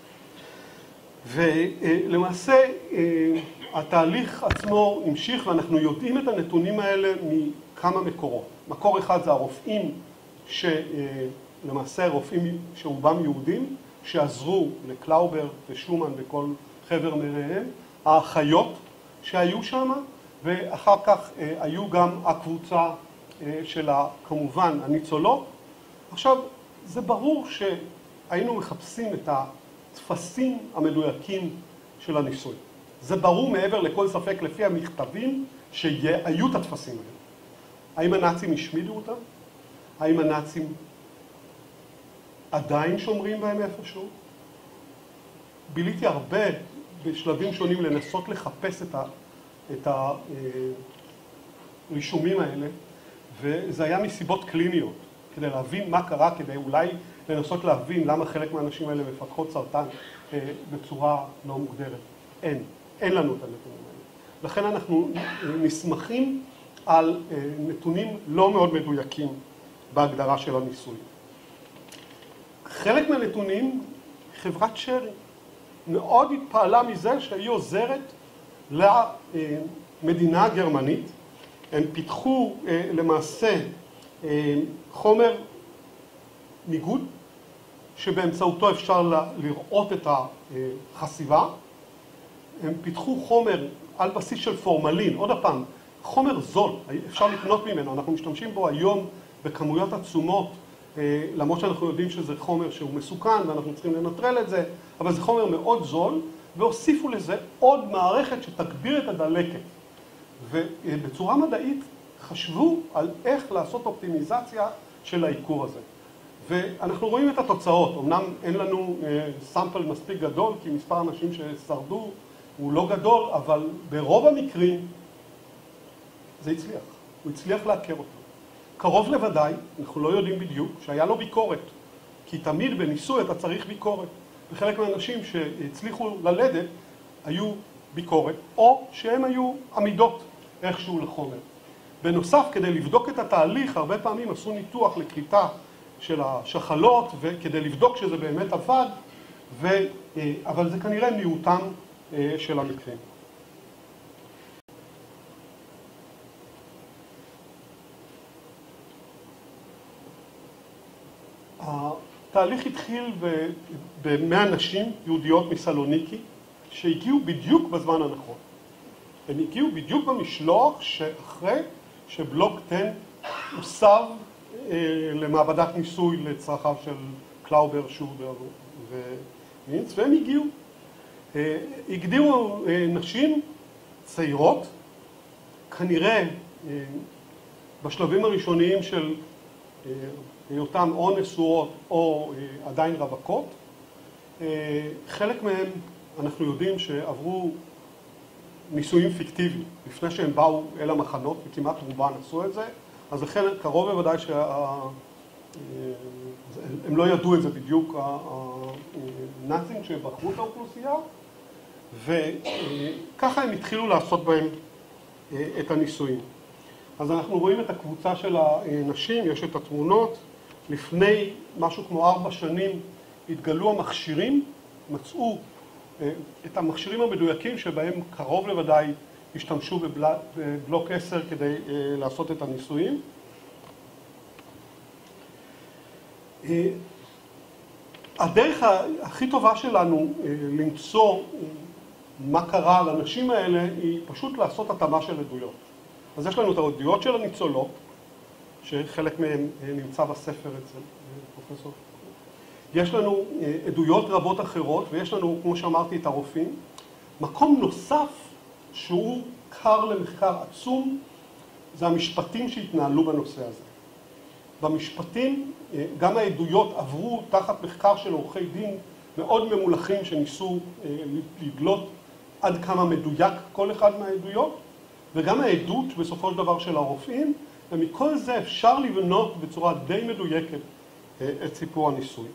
ולמעשה התהליך עצמו המשיך, ואנחנו יודעים את הנתונים האלה מכמה מקורות. מקור אחד זה הרופאים, למעשה רופאים שרובם יהודים, שעזרו לקלאוברג ושומן וכל חבר מרעיהם, האחיות שהיו שם, ואחר כך היו גם הקבוצה של כמובן הניצולות. עכשיו, זה ברור שהיינו מחפשים את התפסים המדויקים של הניסוי. זה ברור מעבר לכל ספק לפי המכתבים שהיו את התפסים האלה. האם הנאצים השמידו אותם? האם הנאצים עדיין שומרים בהם איפשהו? ביליתי הרבה בשלבים שונים לנסות לחפש את הרישומים האלה, וזה היה מסיבות קליניות, כדי להבין מה קרה, כדי אולי לנסות להבין למה חלק מהאנשים האלה מפתחות סרטן בצורה לא מוגדרת. אין לנו את הנתונים האלה. לכן אנחנו נסמכים על נתונים לא מאוד מדויקים בהגדרה של הניסוי. חלק מהנתונים, חברת שרינג מאוד התפעלה מזה שהיא עוזרת למדינה הגרמנית. הם פיתחו למעשה חומר ניגוד, שבאמצעותו אפשר לראות את החשיבה. הם פיתחו חומר על בסיס של פורמלין, עוד הפעם, חומר זול, אפשר לקנות ממנו, אנחנו משתמשים בו היום בכמויות עצומות, למרות שאנחנו יודעים שזה חומר שהוא מסוכן ואנחנו צריכים לנטרל את זה, אבל זה חומר מאוד זול, והוסיפו לזה עוד מערכת שתגביר את הדלקת. ובצורה מדעית חשבו על איך לעשות אופטימיזציה של העיקור הזה. ואנחנו רואים את התוצאות. אמנם אין לנו סמפל מספיק גדול, כי מספר אנשים ששרדו הוא לא גדול, אבל ברוב המקרים זה הצליח. הוא הצליח לעקר אותו. קרוב לוודאי, אנחנו לא יודעים בדיוק, שהיה לו ביקורת. כי תמיד בניסוי אתה צריך ביקורת. וחלק מהאנשים שהצליחו ללדת היו ביקורת, או שהם היו עמידות איכשהו לחומר. בנוסף, כדי לבדוק את התהליך, הרבה פעמים עשו ניתוח לכריתה של השחלות, וכדי לבדוק שזה באמת עבד, אבל זה כנראה מיעוטם של המקרים. התהליך התחיל ב100 נשים יהודיות מסלוניקי, שהגיעו בדיוק בזמן הנכון. הם הגיעו בדיוק במשלוח שאחרי שבלוק 10 הוסב למעבדת ניסוי לצרכיו של קלאוברג, שובר ומינץ, והם הגיעו. הגדירו נשים צעירות, כנראה בשלבים הראשוניים של היותן או נשואות או עדיין רווקות. חלק מהם אנחנו יודעים שעברו נישואים פיקטיביים לפני שהם באו אל המחנות, וכמעט רובן עשו את זה, אז לכן קרוב בוודאי הם לא ידעו את זה בדיוק, הנאצים שבחרו את האוכלוסייה, וככה הם התחילו לעשות בהם את הנישואים. אז אנחנו רואים את הקבוצה של הנשים, יש את התמונות. לפני משהו כמו 4 שנים התגלו המכשירים, מצאו את המכשירים המדויקים שבהם קרוב לוודאי השתמשו בבלוק 10 כדי לעשות את הניסויים. הדרך הכי טובה שלנו למצוא מה קרה לנשים האלה היא פשוט לעשות התאמה של עדויות. אז יש לנו את העדויות של הניצולות, שחלק מהן נמצא בספר אצל פרופסור. יש לנו עדויות רבות אחרות, ויש לנו, כמו שאמרתי, את הרופאים. מקום נוסף שהוא קר למחקר עצום, זה המשפטים שהתנהלו בנושא הזה. במשפטים, גם העדויות עברו תחת מחקר של עורכי דין מאוד ממולחים שניסו לדלות עד כמה מדויק כל אחד מהעדויות, וגם העדות בסופו של דבר של הרופאים, ומכל זה אפשר לבנות בצורה די מדויקת את סיפור הניסוי.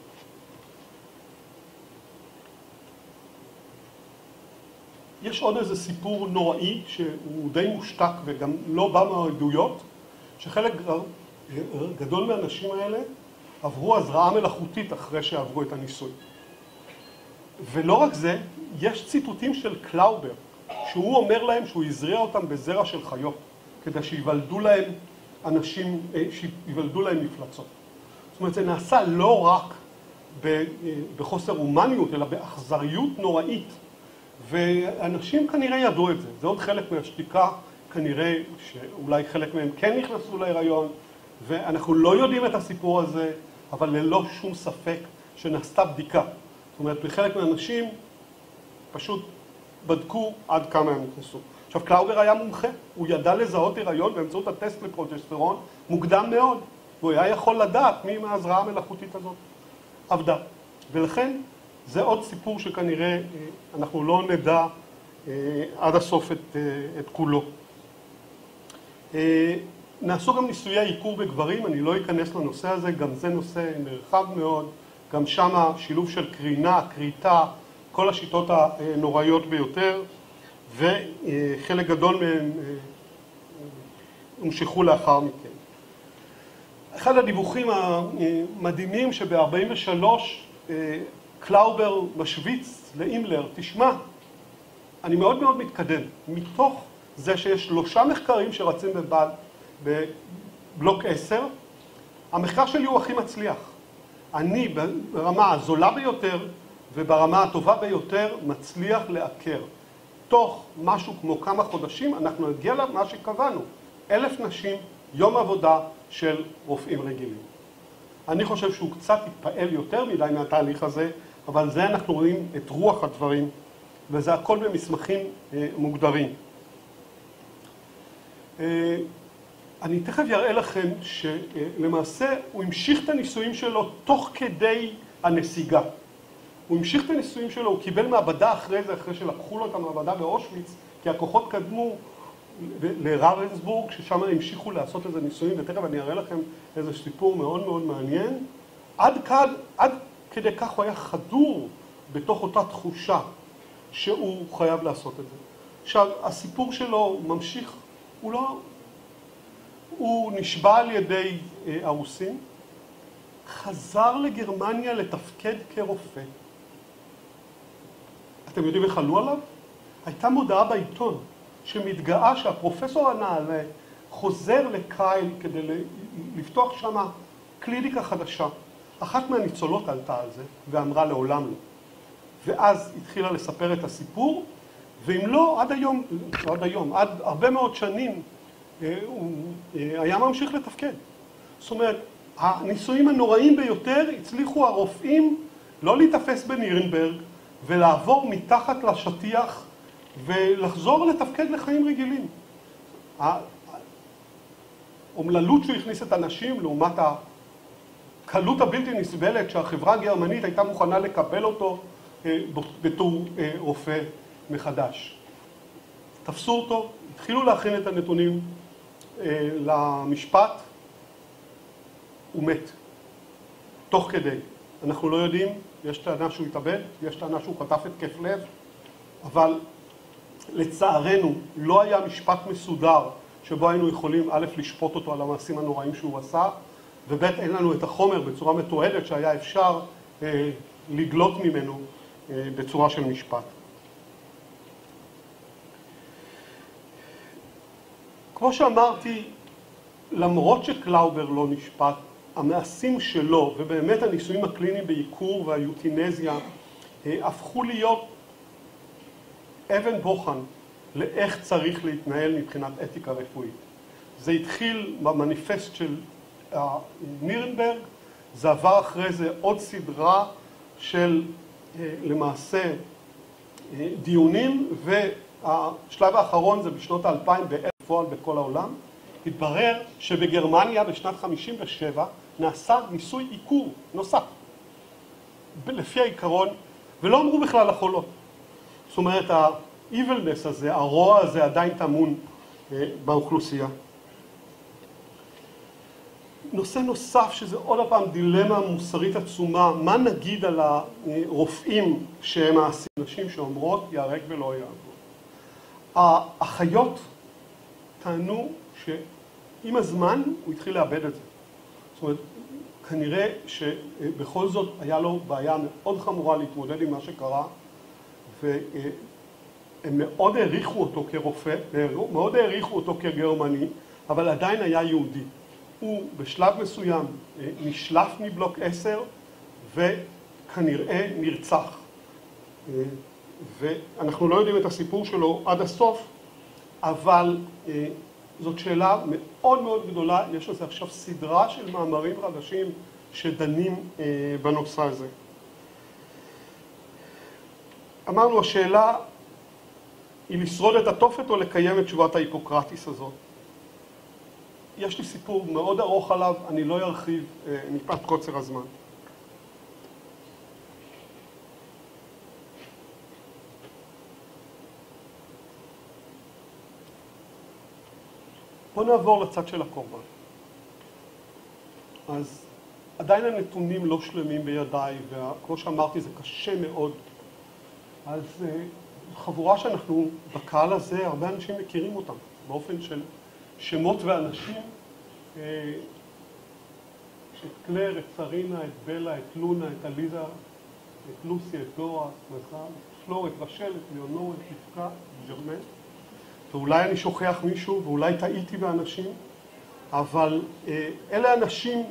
יש עוד איזה סיפור נוראי שהוא די מושתק וגם לא בא מהעדויות, שחלק גדול מהאנשים האלה עברו הזרעה מלאכותית אחרי שעברו את הניסוי. ולא רק זה, יש ציטוטים של קלאובר, שהוא אומר להם שהוא הזריע אותם בזרע של חיות, כדי שיוולדו להם אנשים, שיוולדו להם מפלצות. זאת אומרת, זה נעשה לא רק בחוסר הומניות, אלא באכזריות נוראית. ואנשים כנראה ידעו את זה. זה עוד חלק מהשתיקה, כנראה שאולי חלק מהם כן נכנסו להיריון, ואנחנו לא יודעים את הסיפור הזה, אבל ללא שום ספק שנעשתה בדיקה. זאת אומרת, בחלק מהאנשים פשוט בדקו עד כמה הם נכנסו. עכשיו, קלאובר היה מומחה, הוא ידע לזהות הריון באמצעות הטסט לפרוגסטרון מוקדם מאוד, והוא היה יכול לדעת מי מההזרעה המלאכותית הזאת עבדה. ולכן זה עוד סיפור שכנראה אנחנו לא נדע עד הסוף את כולו. נעשו גם ניסויי עיקור בגברים, אני לא אכנס לנושא הזה, גם זה נושא נרחב מאוד, גם שמה שילוב של קרינה, קריטה, כל השיטות הנוראיות ביותר, וחלק גדול מהם הומשכו לאחר מכן. אחד הדיווחים המדהימים שב-43 קלאובר משוויץ לאימלר, תשמע, אני מאוד מאוד מתקדם, מתוך זה שיש 3 מחקרים שרצים בבלוק 10, המחקר שלי הוא הכי מצליח. אני ברמה הזולה ביותר וברמה הטובה ביותר מצליח לעקר. תוך משהו כמו כמה חודשים אנחנו נגיע למה שקבענו, 1,000 נשים, יום עבודה של רופאים רגילים. אני חושב שהוא קצת התפעל יותר מדי מהתהליך הזה, אבל זה אנחנו רואים את רוח הדברים, וזה הכל במסמכים מוגדרים. אני תכף יראה לכם שלמעשה הוא המשיך את הניסויים שלו תוך כדי הנסיגה. הוא המשיך את הניסויים שלו, הוא קיבל מעבדה אחרי זה, אחרי שלקחו לו את המעבדה באושוויץ, כי הכוחות קדמו לררנסבורג, ששם המשיכו לעשות איזה ניסויים, ותכף אני אראה לכם איזה סיפור מאוד מאוד מעניין. עד כדי כך הוא היה חדור בתוך אותה תחושה שהוא חייב לעשות את זה. עכשיו, הסיפור שלו ממשיך, הוא נשבע על ידי הרוסים, חזר לגרמניה לתפקד כרופא. אתם יודעים איך עלו עליו? הייתה מודעה בעיתון שמתגאה שהפרופסור הנעלה חוזר לקייל כדי לפתוח שם קליניקה חדשה. אחת מהניצולות עלתה על זה ואמרה לעולם לא. ואז התחילה לספר את הסיפור, ואם לא, עד הרבה מאוד שנים הוא היה ממשיך לתפקד. זאת אומרת, הניסויים הנוראים ביותר הצליחו הרופאים לא להתאפס בנירנברג, ולעבור מתחת לשטיח ולחזור לתפקד לחיים רגילים. האומללות שהוא הכניס את הנשים לעומת הקלות הבלתי נסבלת שהחברה הגרמנית הייתה מוכנה לקבל אותו בתור רופא מחדש. תפסו אותו, התחילו להכין את הנתונים למשפט, הוא מת. תוך כדי. אנחנו לא יודעים, יש טענה שהוא התאבד, יש טענה שהוא חטף התקף לב, אבל לצערנו לא היה משפט מסודר שבו היינו יכולים א' לשפוט אותו על המעשים הנוראים שהוא עשה, וב' אין לנו את החומר בצורה מתועדת שהיה אפשר לגלות ממנו בצורה של משפט. כמו שאמרתי, למרות שקלאובר לא נשפט, המעשים שלו, ובאמת הניסויים הקליניים בעיקור והיוטינזיה, הפכו להיות אבן בוחן לאיך צריך להתנהל מבחינת אתיקה רפואית. זה התחיל במניפסט של נירנברג, זה עבר אחרי זה עוד סדרה של למעשה דיונים, והשלב האחרון זה בשנות ה-2000 בפועל בכל העולם. התברר שבגרמניה בשנת 57 נעשה ניסוי עיקור נוסף, לפי העיקרון, ולא אמרו בכלל לחולות. זאת אומרת, ה-evilness הזה, הרוע הזה עדיין טמון באוכלוסייה. נושא נוסף, שזה עוד פעם דילמה מוסרית עצומה, מה נגיד על הרופאים שהם האנשים שאומרות ייהרג ולא יעבור? האחיות טענו שעם הזמן הוא התחיל לאבד את זה. זאת אומרת, כנראה שבכל זאת היה לו בעיה מאוד חמורה להתמודד עם מה שקרה, והם מאוד העריכו אותו כרופא, מאוד העריכו אותו כגרמני, אבל עדיין היה יהודי. הוא בשלב מסוים נשלף מבלוק 10 וכנראה נרצח. ואנחנו לא יודעים את הסיפור שלו עד הסוף, אבל זאת שאלה מאוד מאוד גדולה. יש לזה עכשיו סדרה של מאמרים חדשים שדנים בנושא הזה. אמרנו, השאלה היא לשרוד את התופת או לקיים את שבועת ההיפוקרטיס הזאת. יש לי סיפור מאוד ארוך עליו, אני לא ארחיב מפאת קוצר הזמן. בואו נעבור לצד של הקורבן. אז עדיין הנתונים לא שלמים בידיי, וכמו שאמרתי זה קשה מאוד. אז חבורה שאנחנו בקהל הזה, הרבה אנשים מכירים אותם, באופן של שמות ואנשים, את קלר, את סרינה, את בלה, את לונה, את אליזה, את לוסי, את דורה, את מזל, את פלור, את רשל, את ליאונור, את רבקה, את ג'רמן. ואולי אני שוכח מישהו, ואולי טעיתי באנשים, אבל אלה אנשים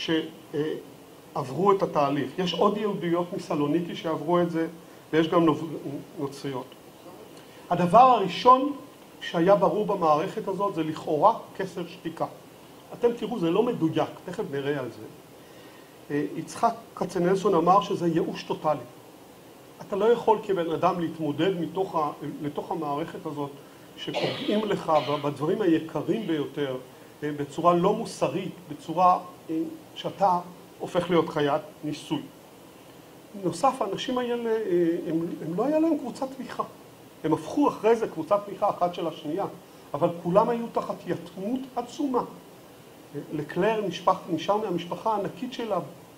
שעברו את התהליך. יש עוד יהודיות מסלוניקי שעברו את זה, ויש גם נוצריות. הדבר הראשון שהיה ברור במערכת הזאת זה לכאורה כסר שתיקה. אתם תראו, זה לא מדויק, תכף נראה על זה. יצחק קצנלסון אמר שזה ייאוש טוטלי. אתה לא יכול כבן אדם להתמודד לתוך המערכת הזאת, שפוגעים לך בדברים היקרים ביותר, בצורה לא מוסרית, בצורה שאתה הופך להיות חיית ניסוי. נוסף, האנשים האלה, הם לא היה להם קבוצת תמיכה. הם הפכו אחרי זה קבוצת תמיכה אחת של השנייה, אבל כולם היו תחת יתמות עצומה. לקלר נשאר מהמשפחה הענקית שלה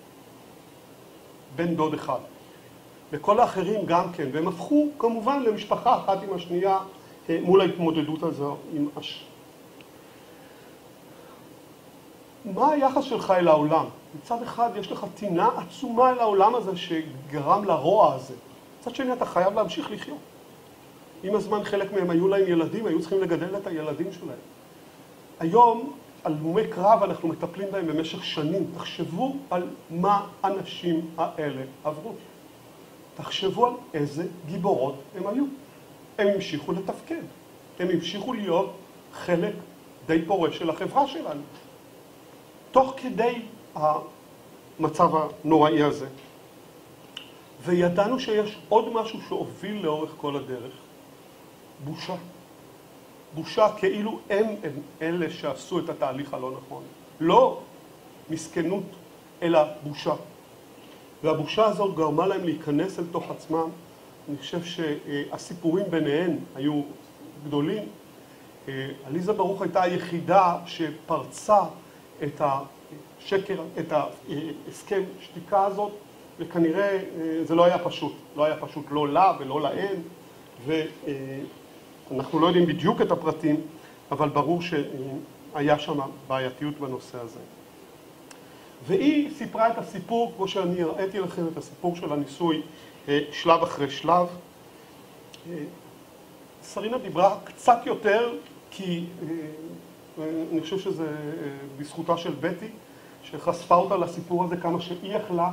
בן דוד אחד. לכל האחרים גם כן, והם הפכו כמובן למשפחה אחת עם השנייה מול ההתמודדות הזו עם מה היחס שלך אל העולם? מצד אחד יש לך טינה עצומה אל העולם הזה שגרם לרוע הזה. מצד שני אתה חייב להמשיך לחיות. עם הזמן חלק מהם היו להם ילדים, היו צריכים לגדל את הילדים שלהם. היום על הלומי קרב אנחנו מטפלים בהם במשך שנים. תחשבו על מה האנשים האלה עברו. תחשבו על איזה גיבורות הם היו. הם המשיכו לתפקד. הם המשיכו להיות חלק די פורש של החברה שלנו. תוך כדי המצב הנוראי הזה. וידענו שיש עוד משהו שהוביל לאורך כל הדרך, בושה. בושה כאילו הם אלה שעשו את התהליך הלא נכון. לא מסכנות, אלא בושה. והבושה הזאת גרמה להם להיכנס אל תוך עצמם. אני חושב שהסיפורים ביניהם היו גדולים. עליזה ברוך הייתה היחידה שפרצה את השקר, את ההסכם שתיקה הזאת, וכנראה זה לא היה פשוט. לא היה פשוט לא לה ולא להן, ואנחנו לא יודעים בדיוק את הפרטים, אבל ברור שהיה שם בעייתיות בנושא הזה. והיא סיפרה את הסיפור, כמו שאני הראיתי לכם, את הסיפור של הניסוי שלב אחרי שלב. סרינה דיברה קצת יותר, כי אני חושב שזה בזכותה של בטי, שחשפה אותה לסיפור הזה כמה שהיא יכלה,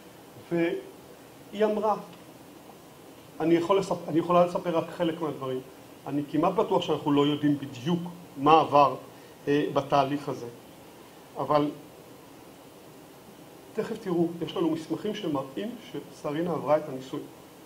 והיא אמרה, אני יכולה לספר רק חלק מהדברים. אני כמעט בטוח שאנחנו לא יודעים בדיוק מה עבר בתהליך הזה. אבל תכף תראו, יש לנו מסמכים שמראים שסרינה עברה את הניסוי.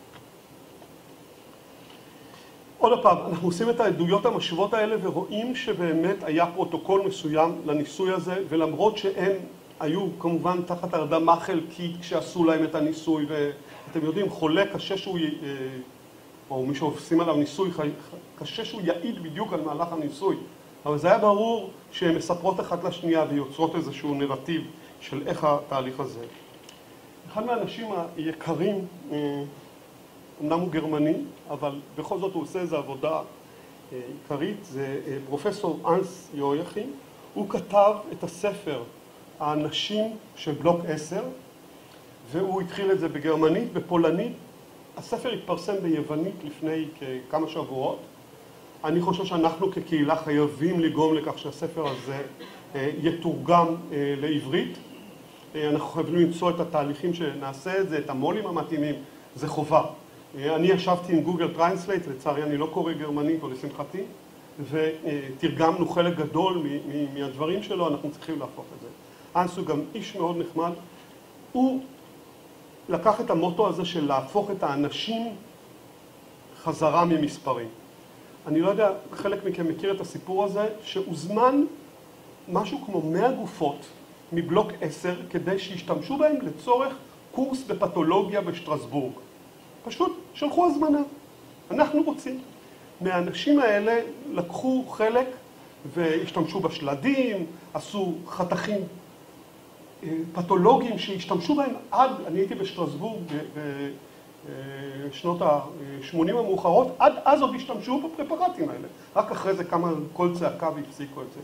עוד פעם, אנחנו עושים את העדויות המשוות האלה ורואים שבאמת היה פרוטוקול מסוים לניסוי הזה, ולמרות שהם היו כמובן תחת הרדמה חלקית כשעשו להם את הניסוי, ואתם יודעים, חולה קשה שהוא, או מי שעושים עליו ניסוי, קשה שהוא יעיד בדיוק על מהלך הניסוי, אבל זה היה ברור שהן מספרות אחת לשנייה ויוצרות איזשהו נרטיב של איך התהליך הזה. אחד מהאנשים היקרים, אמנם הוא גרמני, אבל בכל זאת הוא עושה איזו עבודה עיקרית, זה פרופסור אנס יויכין. הוא כתב את הספר האנשים של בלוק 10, והוא התחיל את זה בגרמנית, בפולנית. הספר התפרסם ביוונית לפני כמה שבועות. אני חושב שאנחנו כקהילה חייבים לגרום לכך שהספר הזה יתורגם לעברית. אנחנו חייבים למצוא את התהליכים שנעשה את זה, את המולים המתאימים, זה חובה. אני ישבתי עם גוגל טרנסלייט, לצערי אני לא קורא גרמנית או לשמחתי, ותרגמנו חלק גדול מהדברים שלו, אנחנו צריכים להפוך את זה. אנס הוא גם איש מאוד נחמד. הוא לקח את המוטו הזה של להפוך את האנשים חזרה ממספרים. אני לא יודע, חלק מכם מכיר את הסיפור הזה, שהוזמן משהו כמו 100 גופות מבלוק 10 כדי שישתמשו בהם לצורך קורס בפתולוגיה בשטרסבורג. פשוט שלחו הזמנה. אנחנו רוצים. מהאנשים האלה לקחו חלק והשתמשו בשלדים, עשו חתכים פתולוגיים שהשתמשו בהם עד, אני הייתי בשטרסבורג בשנות ה-80 המאוחרות, עד אז עוד השתמשו בפרפרטים האלה. רק אחרי זה כמה קול צעקה והפסיקו את זה.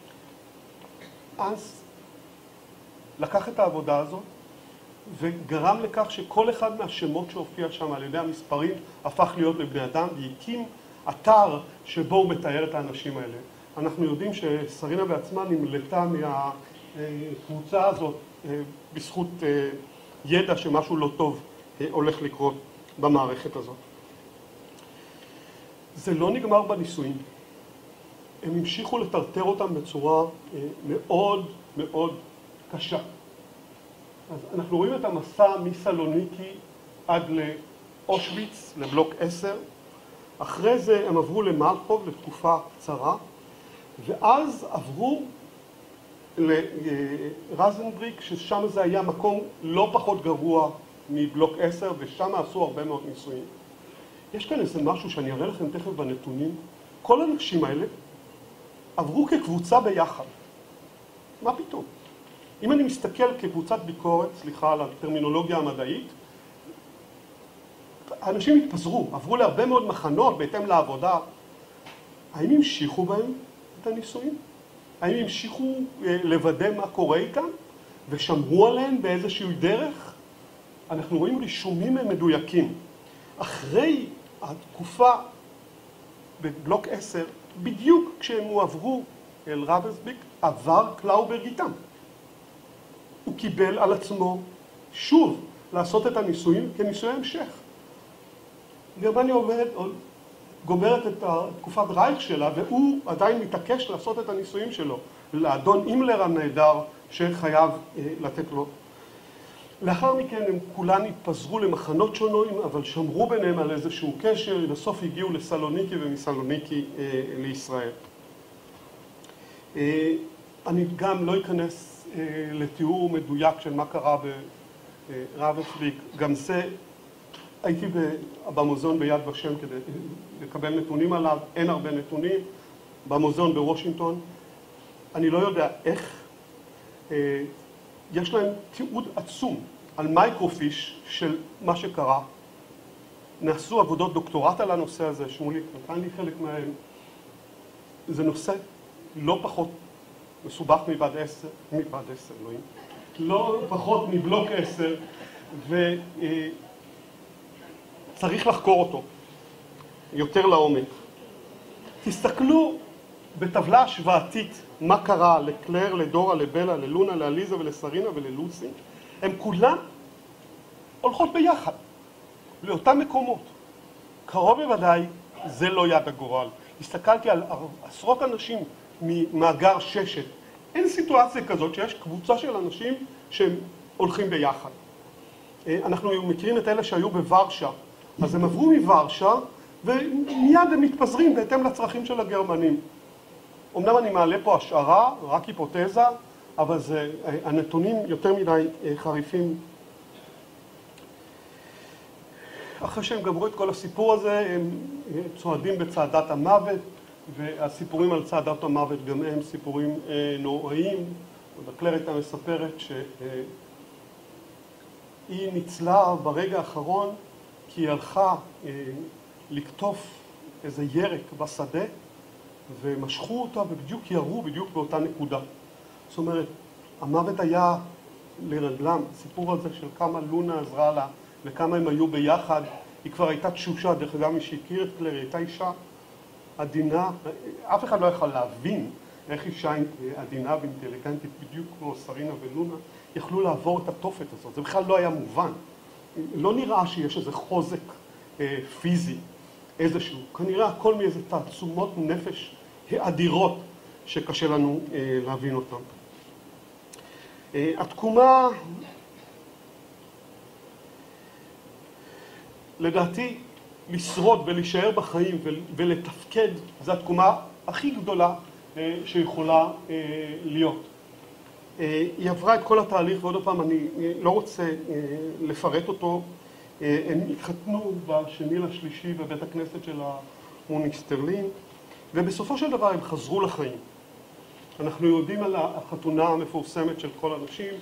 אז לקח את העבודה הזאת וגרם לכך שכל אחד מהשמות שהופיע שם על ידי המספרים הפך להיות לבני אדם, והקים אתר שבו הוא מתאר את האנשים האלה. אנחנו יודעים שסרינה בעצמה נמלטה מהקבוצה הזאת בזכות ידע שמשהו לא טוב הולך לקרות במערכת הזאת. זה לא נגמר בניסויים. הם המשיכו לטרטר אותם בצורה מאוד מאוד קשה. אז אנחנו רואים את המסע מסלוניקי עד לאושוויץ, לבלוק 10. אחרי זה הם עברו למרקוב לתקופה קצרה, ואז עברו לרזנבריק, ששם זה היה מקום לא פחות גרוע מבלוק 10, ושם עשו הרבה מאוד ניסויים. יש כאן איזה משהו שאני אראה לכם תכף בנתונים. כל האנשים האלה עברו כקבוצה ביחד. מה פתאום? אם אני מסתכל כקבוצת ביקורת, סליחה על הטרמינולוגיה המדעית, האנשים התפזרו, עברו להרבה מאוד מחנות בהתאם לעבודה. האם המשיכו בהם את הניסויים? האם המשיכו לוודא מה קורה איתם ושמרו עליהם באיזושהי דרך? אנחנו רואים רישומים מדויקים. אחרי התקופה בבלוק 10, בדיוק כשהם הועברו אל רבנסביק, עבר קלאוברג איתם. הוא קיבל על עצמו שוב לעשות את הניסויים כניסויי המשך. גרמניה גומרת את תקופת רייך שלה, והוא עדיין מתעקש לעשות את הניסויים שלו, לאדון אימלר הנהדר שחייב לתת לו. לאחר מכן הם כולן התפזרו למחנות שונים, אבל שמרו ביניהם על איזשהו קשר, ובסוף הגיעו לסלוניקי ומסלוניקי לישראל. אני גם לא אכנס לתיאור מדויק של מה קרה ברבסוויק, גם זה הייתי במוזיאון ביד ושם כדי לקבל נתונים עליו, אין הרבה נתונים, במוזיאון בוושינגטון. אני לא יודע איך, יש להם תיעוד עצום על מייקרופיש של מה שקרה. נעשו עבודות דוקטורט על הנושא הזה, שמוליק נתן לי חלק מהם. זה נושא לא פחות מסובך מבד 10, אלוהים. לא פחות מבלוק 10, וצריך לחקור אותו יותר לעומק. תסתכלו בטבלה השוואתית מה קרה לקלר, לדורה, לבלה, ללונה, לאליזה ולסרינה וללוסי. הם כולן הולכות ביחד, לאותם מקומות. קרוב בוודאי, זה לא יד הגורל. הסתכלתי על עשרות אנשים ממאגר ששת. אין סיטואציה כזאת שיש קבוצה של אנשים שהם הולכים ביחד. אנחנו מכירים את אלה שהיו בוורשה, אז הם עברו מוורשה ומיד הם מתפזרים בהתאם לצרכים של הגרמנים. אמנם אני מעלה פה השערה, רק היפותזה, אבל הנתונים יותר מדי חריפים. אחרי שהם גמרו את כל הסיפור הזה, הם צועדים בצעדת המוות, והסיפורים על צעדת המוות גם הם סיפורים נוראיים. וקלר הייתה מספרת שהיא ניצלה ברגע האחרון כי היא הלכה לקטוף איזה ירק בשדה, ומשכו אותה ובדיוק ירו בדיוק באותה נקודה. זאת אומרת, המוות היה לרגלם. הסיפור הזה של כמה לונה עזרה לה וכמה הם היו ביחד, היא כבר הייתה תשושה. דרך אגב, מי שהכיר את קלר, היא הייתה אישה עדינה. אף אחד לא יכול להבין איך אישה עדינה ואינטליגנטית בדיוק כמו סרינה ולונה יכלו לעבור את התופת הזאת. זה בכלל לא היה מובן. לא נראה שיש איזה חוזק פיזי איזשהו. כנראה הכל מאיזה תעצומות נפש אדירות שקשה לנו להבין אותן. התקומה, לדעתי, לשרוד ולהישאר בחיים ולתפקד, זו התקומה הכי גדולה שיכולה להיות. היא עברה את כל התהליך, ועוד פעם אני לא רוצה לפרט אותו. הם התחתנו בשני לשלישי בבית הכנסת של המוניסטרלין, ובסופו של דבר הם חזרו לחיים. אנחנו יודעים על החתונה המפורסמת של כל האנשים.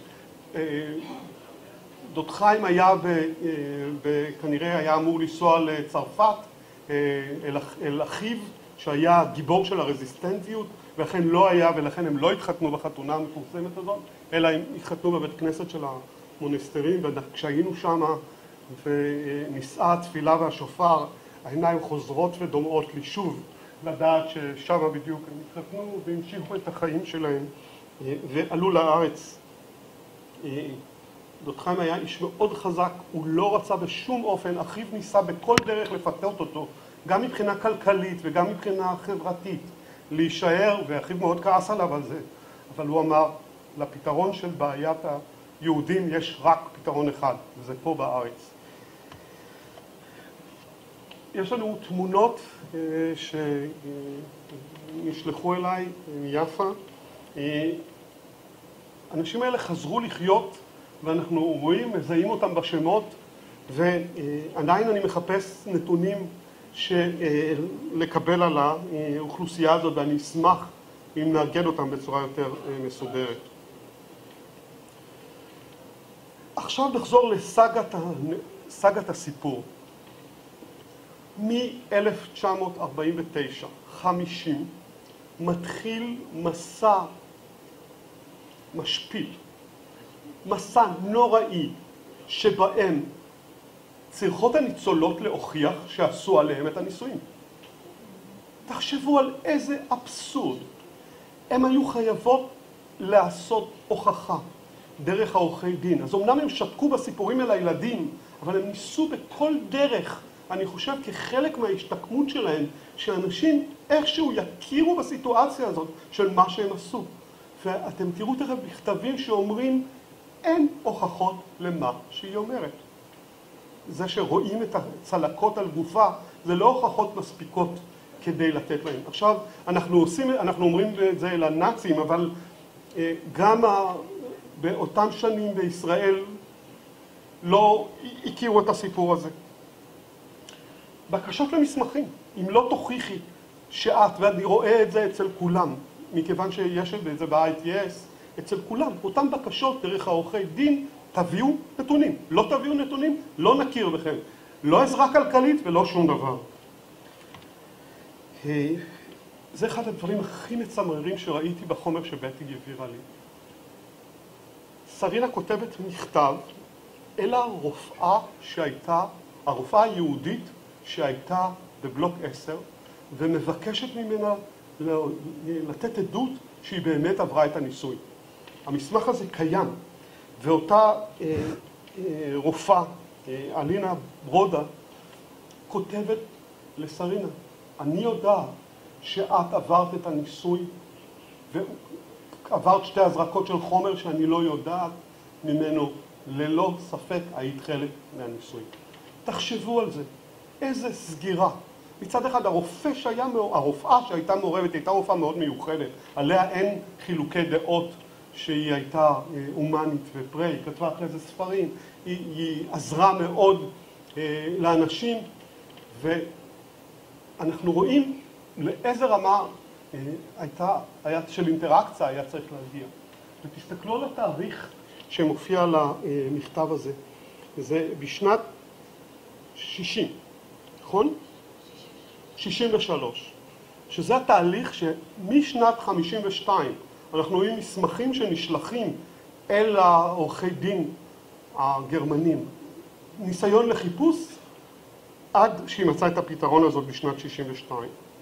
דוד חיים היה כנראה היה אמור לנסוע לצרפת אל אחיו שהיה גיבור של הרזיסטנטיות, ולכן לא היה, ולכן הם לא התחתנו בחתונה המפורסמת הזאת, אלא הם התחתנו בבית כנסת של המוניסטרים. וכשהיינו שם ונישאה התפילה והשופר, העיניים חוזרות ודומעות לי שוב לדעת ששם בדיוק הם התחתנו והמשיכו את החיים שלהם ועלו לארץ. דוד חיים היה איש מאוד חזק, הוא לא רצה בשום אופן, אחיו ניסה בכל דרך לפתות אותו, גם מבחינה כלכלית וגם מבחינה חברתית, להישאר, ואחיו מאוד כעס עליו על זה, אבל הוא אמר, לפתרון של בעיית היהודים יש רק פתרון אחד, וזה פה בארץ. יש לנו תמונות שנשלחו אליי מיפה. האנשים האלה חזרו לחיות, ואנחנו רואים, מזהים אותם בשמות, ועדיין אני מחפש נתונים לקבל על האוכלוסייה הזאת, ואני אשמח אם נאגד אותם בצורה יותר מסודרת. עכשיו נחזור לסאגת הסיפור. מ-1949, 50, מתחיל מסע משפיל, מסע נוראי, שבהם צריכות הניצולות להוכיח שעשו עליהם את הניסויים. תחשבו על איזה אבסורד. הם היו חייבות לעשות הוכחה דרך העורכי דין. אז אמנם הם שתקו בסיפורים אל הילדים, אבל הם ניסו בכל דרך, אני חושב כחלק מההשתקמות שלהם, שאנשים איכשהו יכירו בסיטואציה הזאת של מה שהם עשו. ואתם תראו תכף בכתבים שאומרים, אין הוכחות למה שהיא אומרת. זה שרואים את הצלקות על גופה, זה לא הוכחות מספיקות כדי לתת להם. עכשיו, אנחנו אומרים את זה לנאצים, אבל גם באותם שנים בישראל לא הכירו את הסיפור הזה. בקשות למסמכים, אם לא תוכיחי שאת, ואני רואה את זה אצל כולם, מכיוון שיש את זה ב-ITS, אצל כולם, אותם בקשות דרך העורכי דין, תביאו נתונים. לא תביאו נתונים, לא נכיר בכם. לא עזרה כלכלית ולא שום דבר. זה אחד הדברים הכי מצמררים שראיתי בחומר שבטי העבירה לי. סרינה כותבת מכתב אל הרופאה היהודית שהייתה בבלוק 10, ומבקשת ממנה לתת עדות שהיא באמת עברה את הניסוי. המסמך הזה קיים, ואותה רופאה, אלינה ברודה, כותבת לסרינה, אני יודעת שאת עברת את הניסוי, ועברת שתי הזרקות של חומר שאני לא יודעת ממנו, ללא ספק היית חלק מהניסוי. תחשבו על זה, איזה סגירה. מצד אחד הרופאה שהייתה מעורבת, הייתה רופאה מאוד מיוחדת, עליה אין חילוקי דעות שהיא הייתה הומנית ופרי, היא כתבה אחרי זה ספרים, היא עזרה מאוד לאנשים, ואנחנו רואים לאיזה רמה של אינטראקציה היה צריך להגיע. ותסתכלו על התאריך שמופיע למכתב הזה, זה בשנת 60, נכון? 63, שזה התהליך שמשנת 52 אנחנו רואים מסמכים שנשלחים אל העורכי דין הגרמנים, ניסיון לחיפוש עד שהיא מצאה את הפתרון הזאת בשנת 62.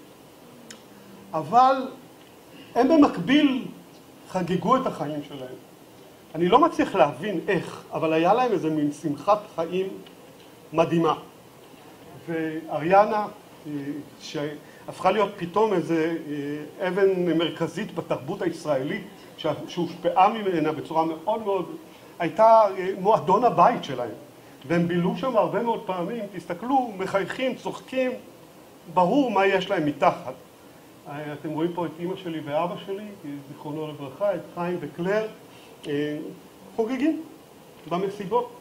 אבל הם במקביל חגגו את החיים שלהם. אני לא מצליח להבין איך, אבל היה להם איזה מין שמחת חיים מדהימה. ואריאנה, שהפכה להיות פתאום איזה אבן מרכזית בתרבות הישראלית, שהושפעה ממנה בצורה מאוד מאוד, הייתה מועדון הבית שלהם. והם בילו שם הרבה מאוד פעמים, תסתכלו, מחייכים, צוחקים, ברור מה יש להם מתחת. אתם רואים פה את אמא שלי ואבא שלי, זיכרונו לברכה, את חיים וקלר, חוגגים במסיבות.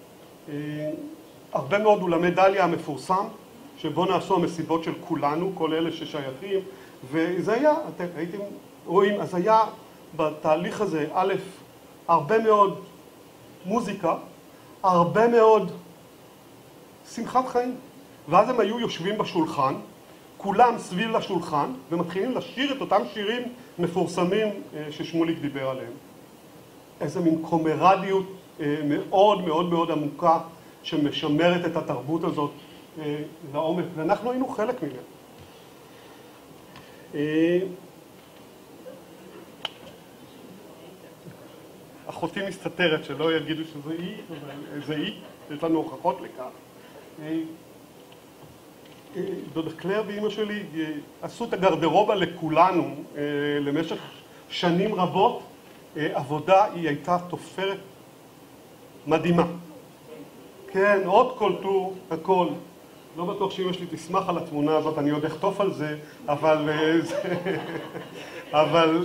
הרבה מאוד אולמי דליה המפורסם, שבו נעשו המסיבות של כולנו, כל אלה ששייכים, וזה היה, אתם הייתם רואים, אז היה בתהליך הזה, א', הרבה מאוד מוזיקה, הרבה מאוד שמחת חיים, ואז הם היו יושבים בשולחן, כולם סביב לשולחן, ומתחילים לשיר את אותם שירים מפורסמים ששמוליק דיבר עליהם. איזה מין קומרדיות מאוד מאוד מאוד עמוקה, שמשמרת את התרבות הזאת לעומק, ואנחנו היינו חלק ממנה. אחותי מסתתרת, שלא יגידו שזה היא, אבל זה היא, יש לנו הוכחות לכך. דודה קלר ואמא שלי עשו את הגרדרובה לכולנו למשך שנים רבות. עבודה היא הייתה תופרת מדהימה. כן, עוד קולטו, הכל. לא בטוח שאמא שלי תשמח על התמונה הזאת, אני עוד אכתוב על זה, אבל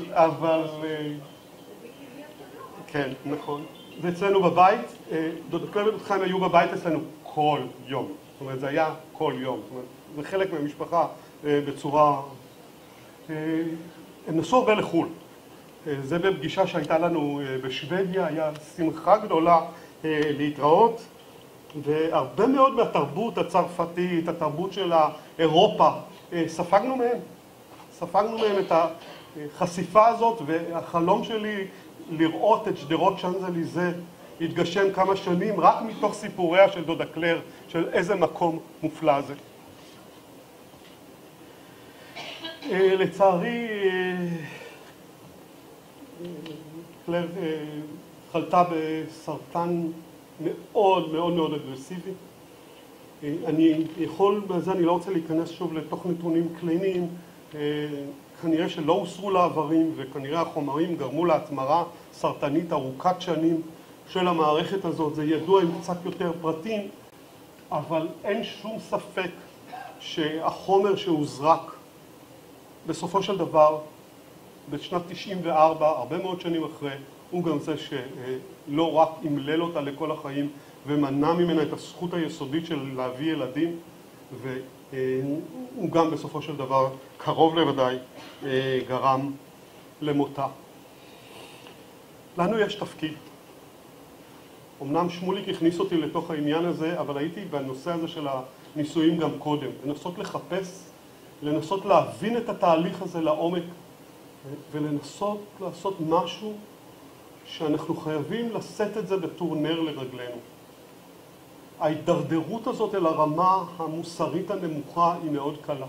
כן, נכון. ואצלנו בבית, דודה קלר ודודה חיים היו בבית אצלנו כל יום. זאת אומרת, זה היה כל יום. זאת אומרת, זה חלק מהמשפחה בצורה... הם נסעו הרבה לחו"ל. זה בפגישה שהייתה לנו בשוודיה, היה שמחה גדולה להתראות, והרבה מאוד מהתרבות הצרפתית, התרבות של אירופה, ספגנו מהם. ספגנו מהם את החשיפה הזאת, והחלום שלי לראות את שדרות שאנז-אליזה התגשם כמה שנים, רק מתוך סיפוריה של דודה קלר, של איזה מקום מופלא זה. לצערי, קלר חלתה בסרטן מאוד מאוד מאוד אגרסיבי. אני יכול, בזה אני לא רוצה להיכנס שוב לתוך נתונים קליניים, כנראה שלא הוסרו לעברים, וכנראה החומרים גרמו להתמרה סרטנית ארוכת שנים, של המערכת הזאת, זה ידוע עם קצת יותר פרטים, אבל אין שום ספק שהחומר שהוזרק בסופו של דבר בשנת 94, הרבה מאוד שנים אחרי, הוא גם זה שלא רק ימלל אותה לכל החיים ומנע ממנה את הזכות היסודית של להביא ילדים, והוא גם בסופו של דבר קרוב לוודאי גרם למותה. לנו יש תפקיד. אמנם שמוליק הכניס אותי לתוך העניין הזה, אבל הייתי בנושא הזה של הניסויים גם קודם. לנסות לחפש, לנסות להבין את התהליך הזה לעומק, ולנסות לעשות משהו שאנחנו חייבים לשאת את זה בתור נר לרגלינו. ההידרדרות הזאת אל הרמה המוסרית הנמוכה היא מאוד קלה.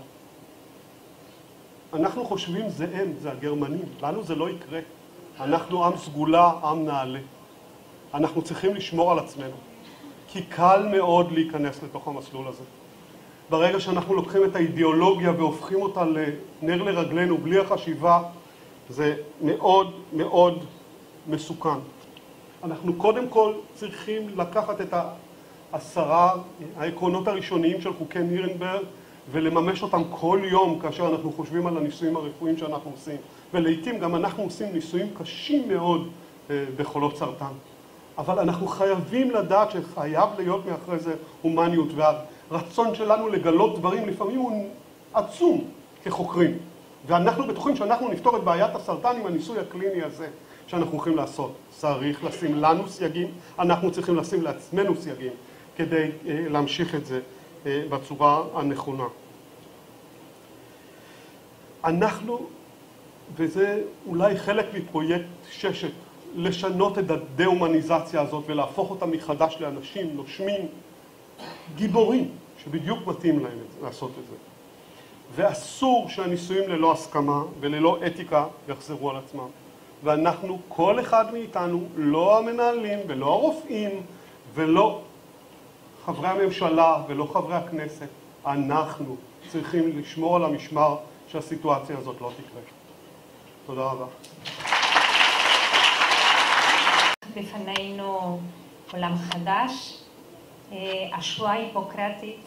אנחנו חושבים זה הם, זה הגרמנים, לנו זה לא יקרה. אנחנו עם סגולה, עם נעלה. אנחנו צריכים לשמור על עצמנו, כי קל מאוד להיכנס לתוך המסלול הזה. ברגע שאנחנו לוקחים את האידיאולוגיה והופכים אותה לנר לרגלינו בלי החשיבה, זה מאוד מאוד מסוכן. אנחנו קודם כל צריכים לקחת את 10 העקרונות הראשוניים של חוקי נירנברג ולממש אותם כל יום כאשר אנחנו חושבים על הניסויים הרפואיים שאנחנו עושים. ולעיתים גם אנחנו עושים ניסויים קשים מאוד בחולות סרטן. אבל אנחנו חייבים לדעת שחייב להיות מאחרי זה הומניות, והרצון שלנו לגלות דברים לפעמים הוא עצום כחוקרים. ואנחנו בטוחים שאנחנו נפתור את בעיית הסרטן עם הניסוי הקליני הזה שאנחנו הולכים לעשות. צריך לשים לנו סייגים, אנחנו צריכים לשים לעצמנו סייגים כדי להמשיך את זה בצורה הנכונה. אנחנו, וזה אולי חלק מפרויקט ששת, לשנות את הדה-הומניזציה הזאת ולהפוך אותה מחדש לאנשים נושמים, גיבורים, שבדיוק מתאים להם לעשות את זה. ואסור שהניסויים ללא הסכמה וללא אתיקה יחזרו על עצמם. ואנחנו, כל אחד מאיתנו, לא המנהלים ולא הרופאים ולא חברי הממשלה ולא חברי הכנסת, אנחנו צריכים לשמור על המשמר שהסיטואציה הזאת לא תקרה. תודה רבה. בפנינו עולם חדש, השבועה היפוקרטית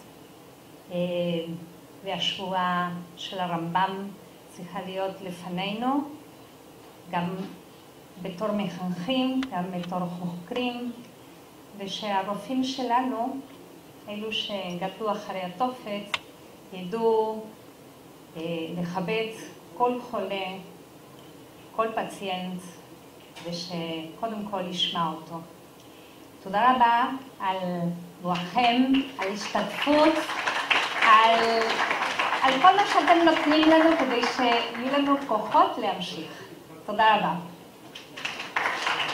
והשבועה של הרמב"ם צריכה להיות לפנינו, גם בתור מחנכים, גם בתור חוקרים, ושהרופאים שלנו, אלו שגדלו אחרי התופת, ידעו לכבד כל חולה, כל פציינט, ושקודם כל ישמע אותו. תודה רבה על בואכם, על השתתפות, על כל מה שאתם נותנים לנו כדי שיהיו לנו כוחות להמשיך. תודה רבה.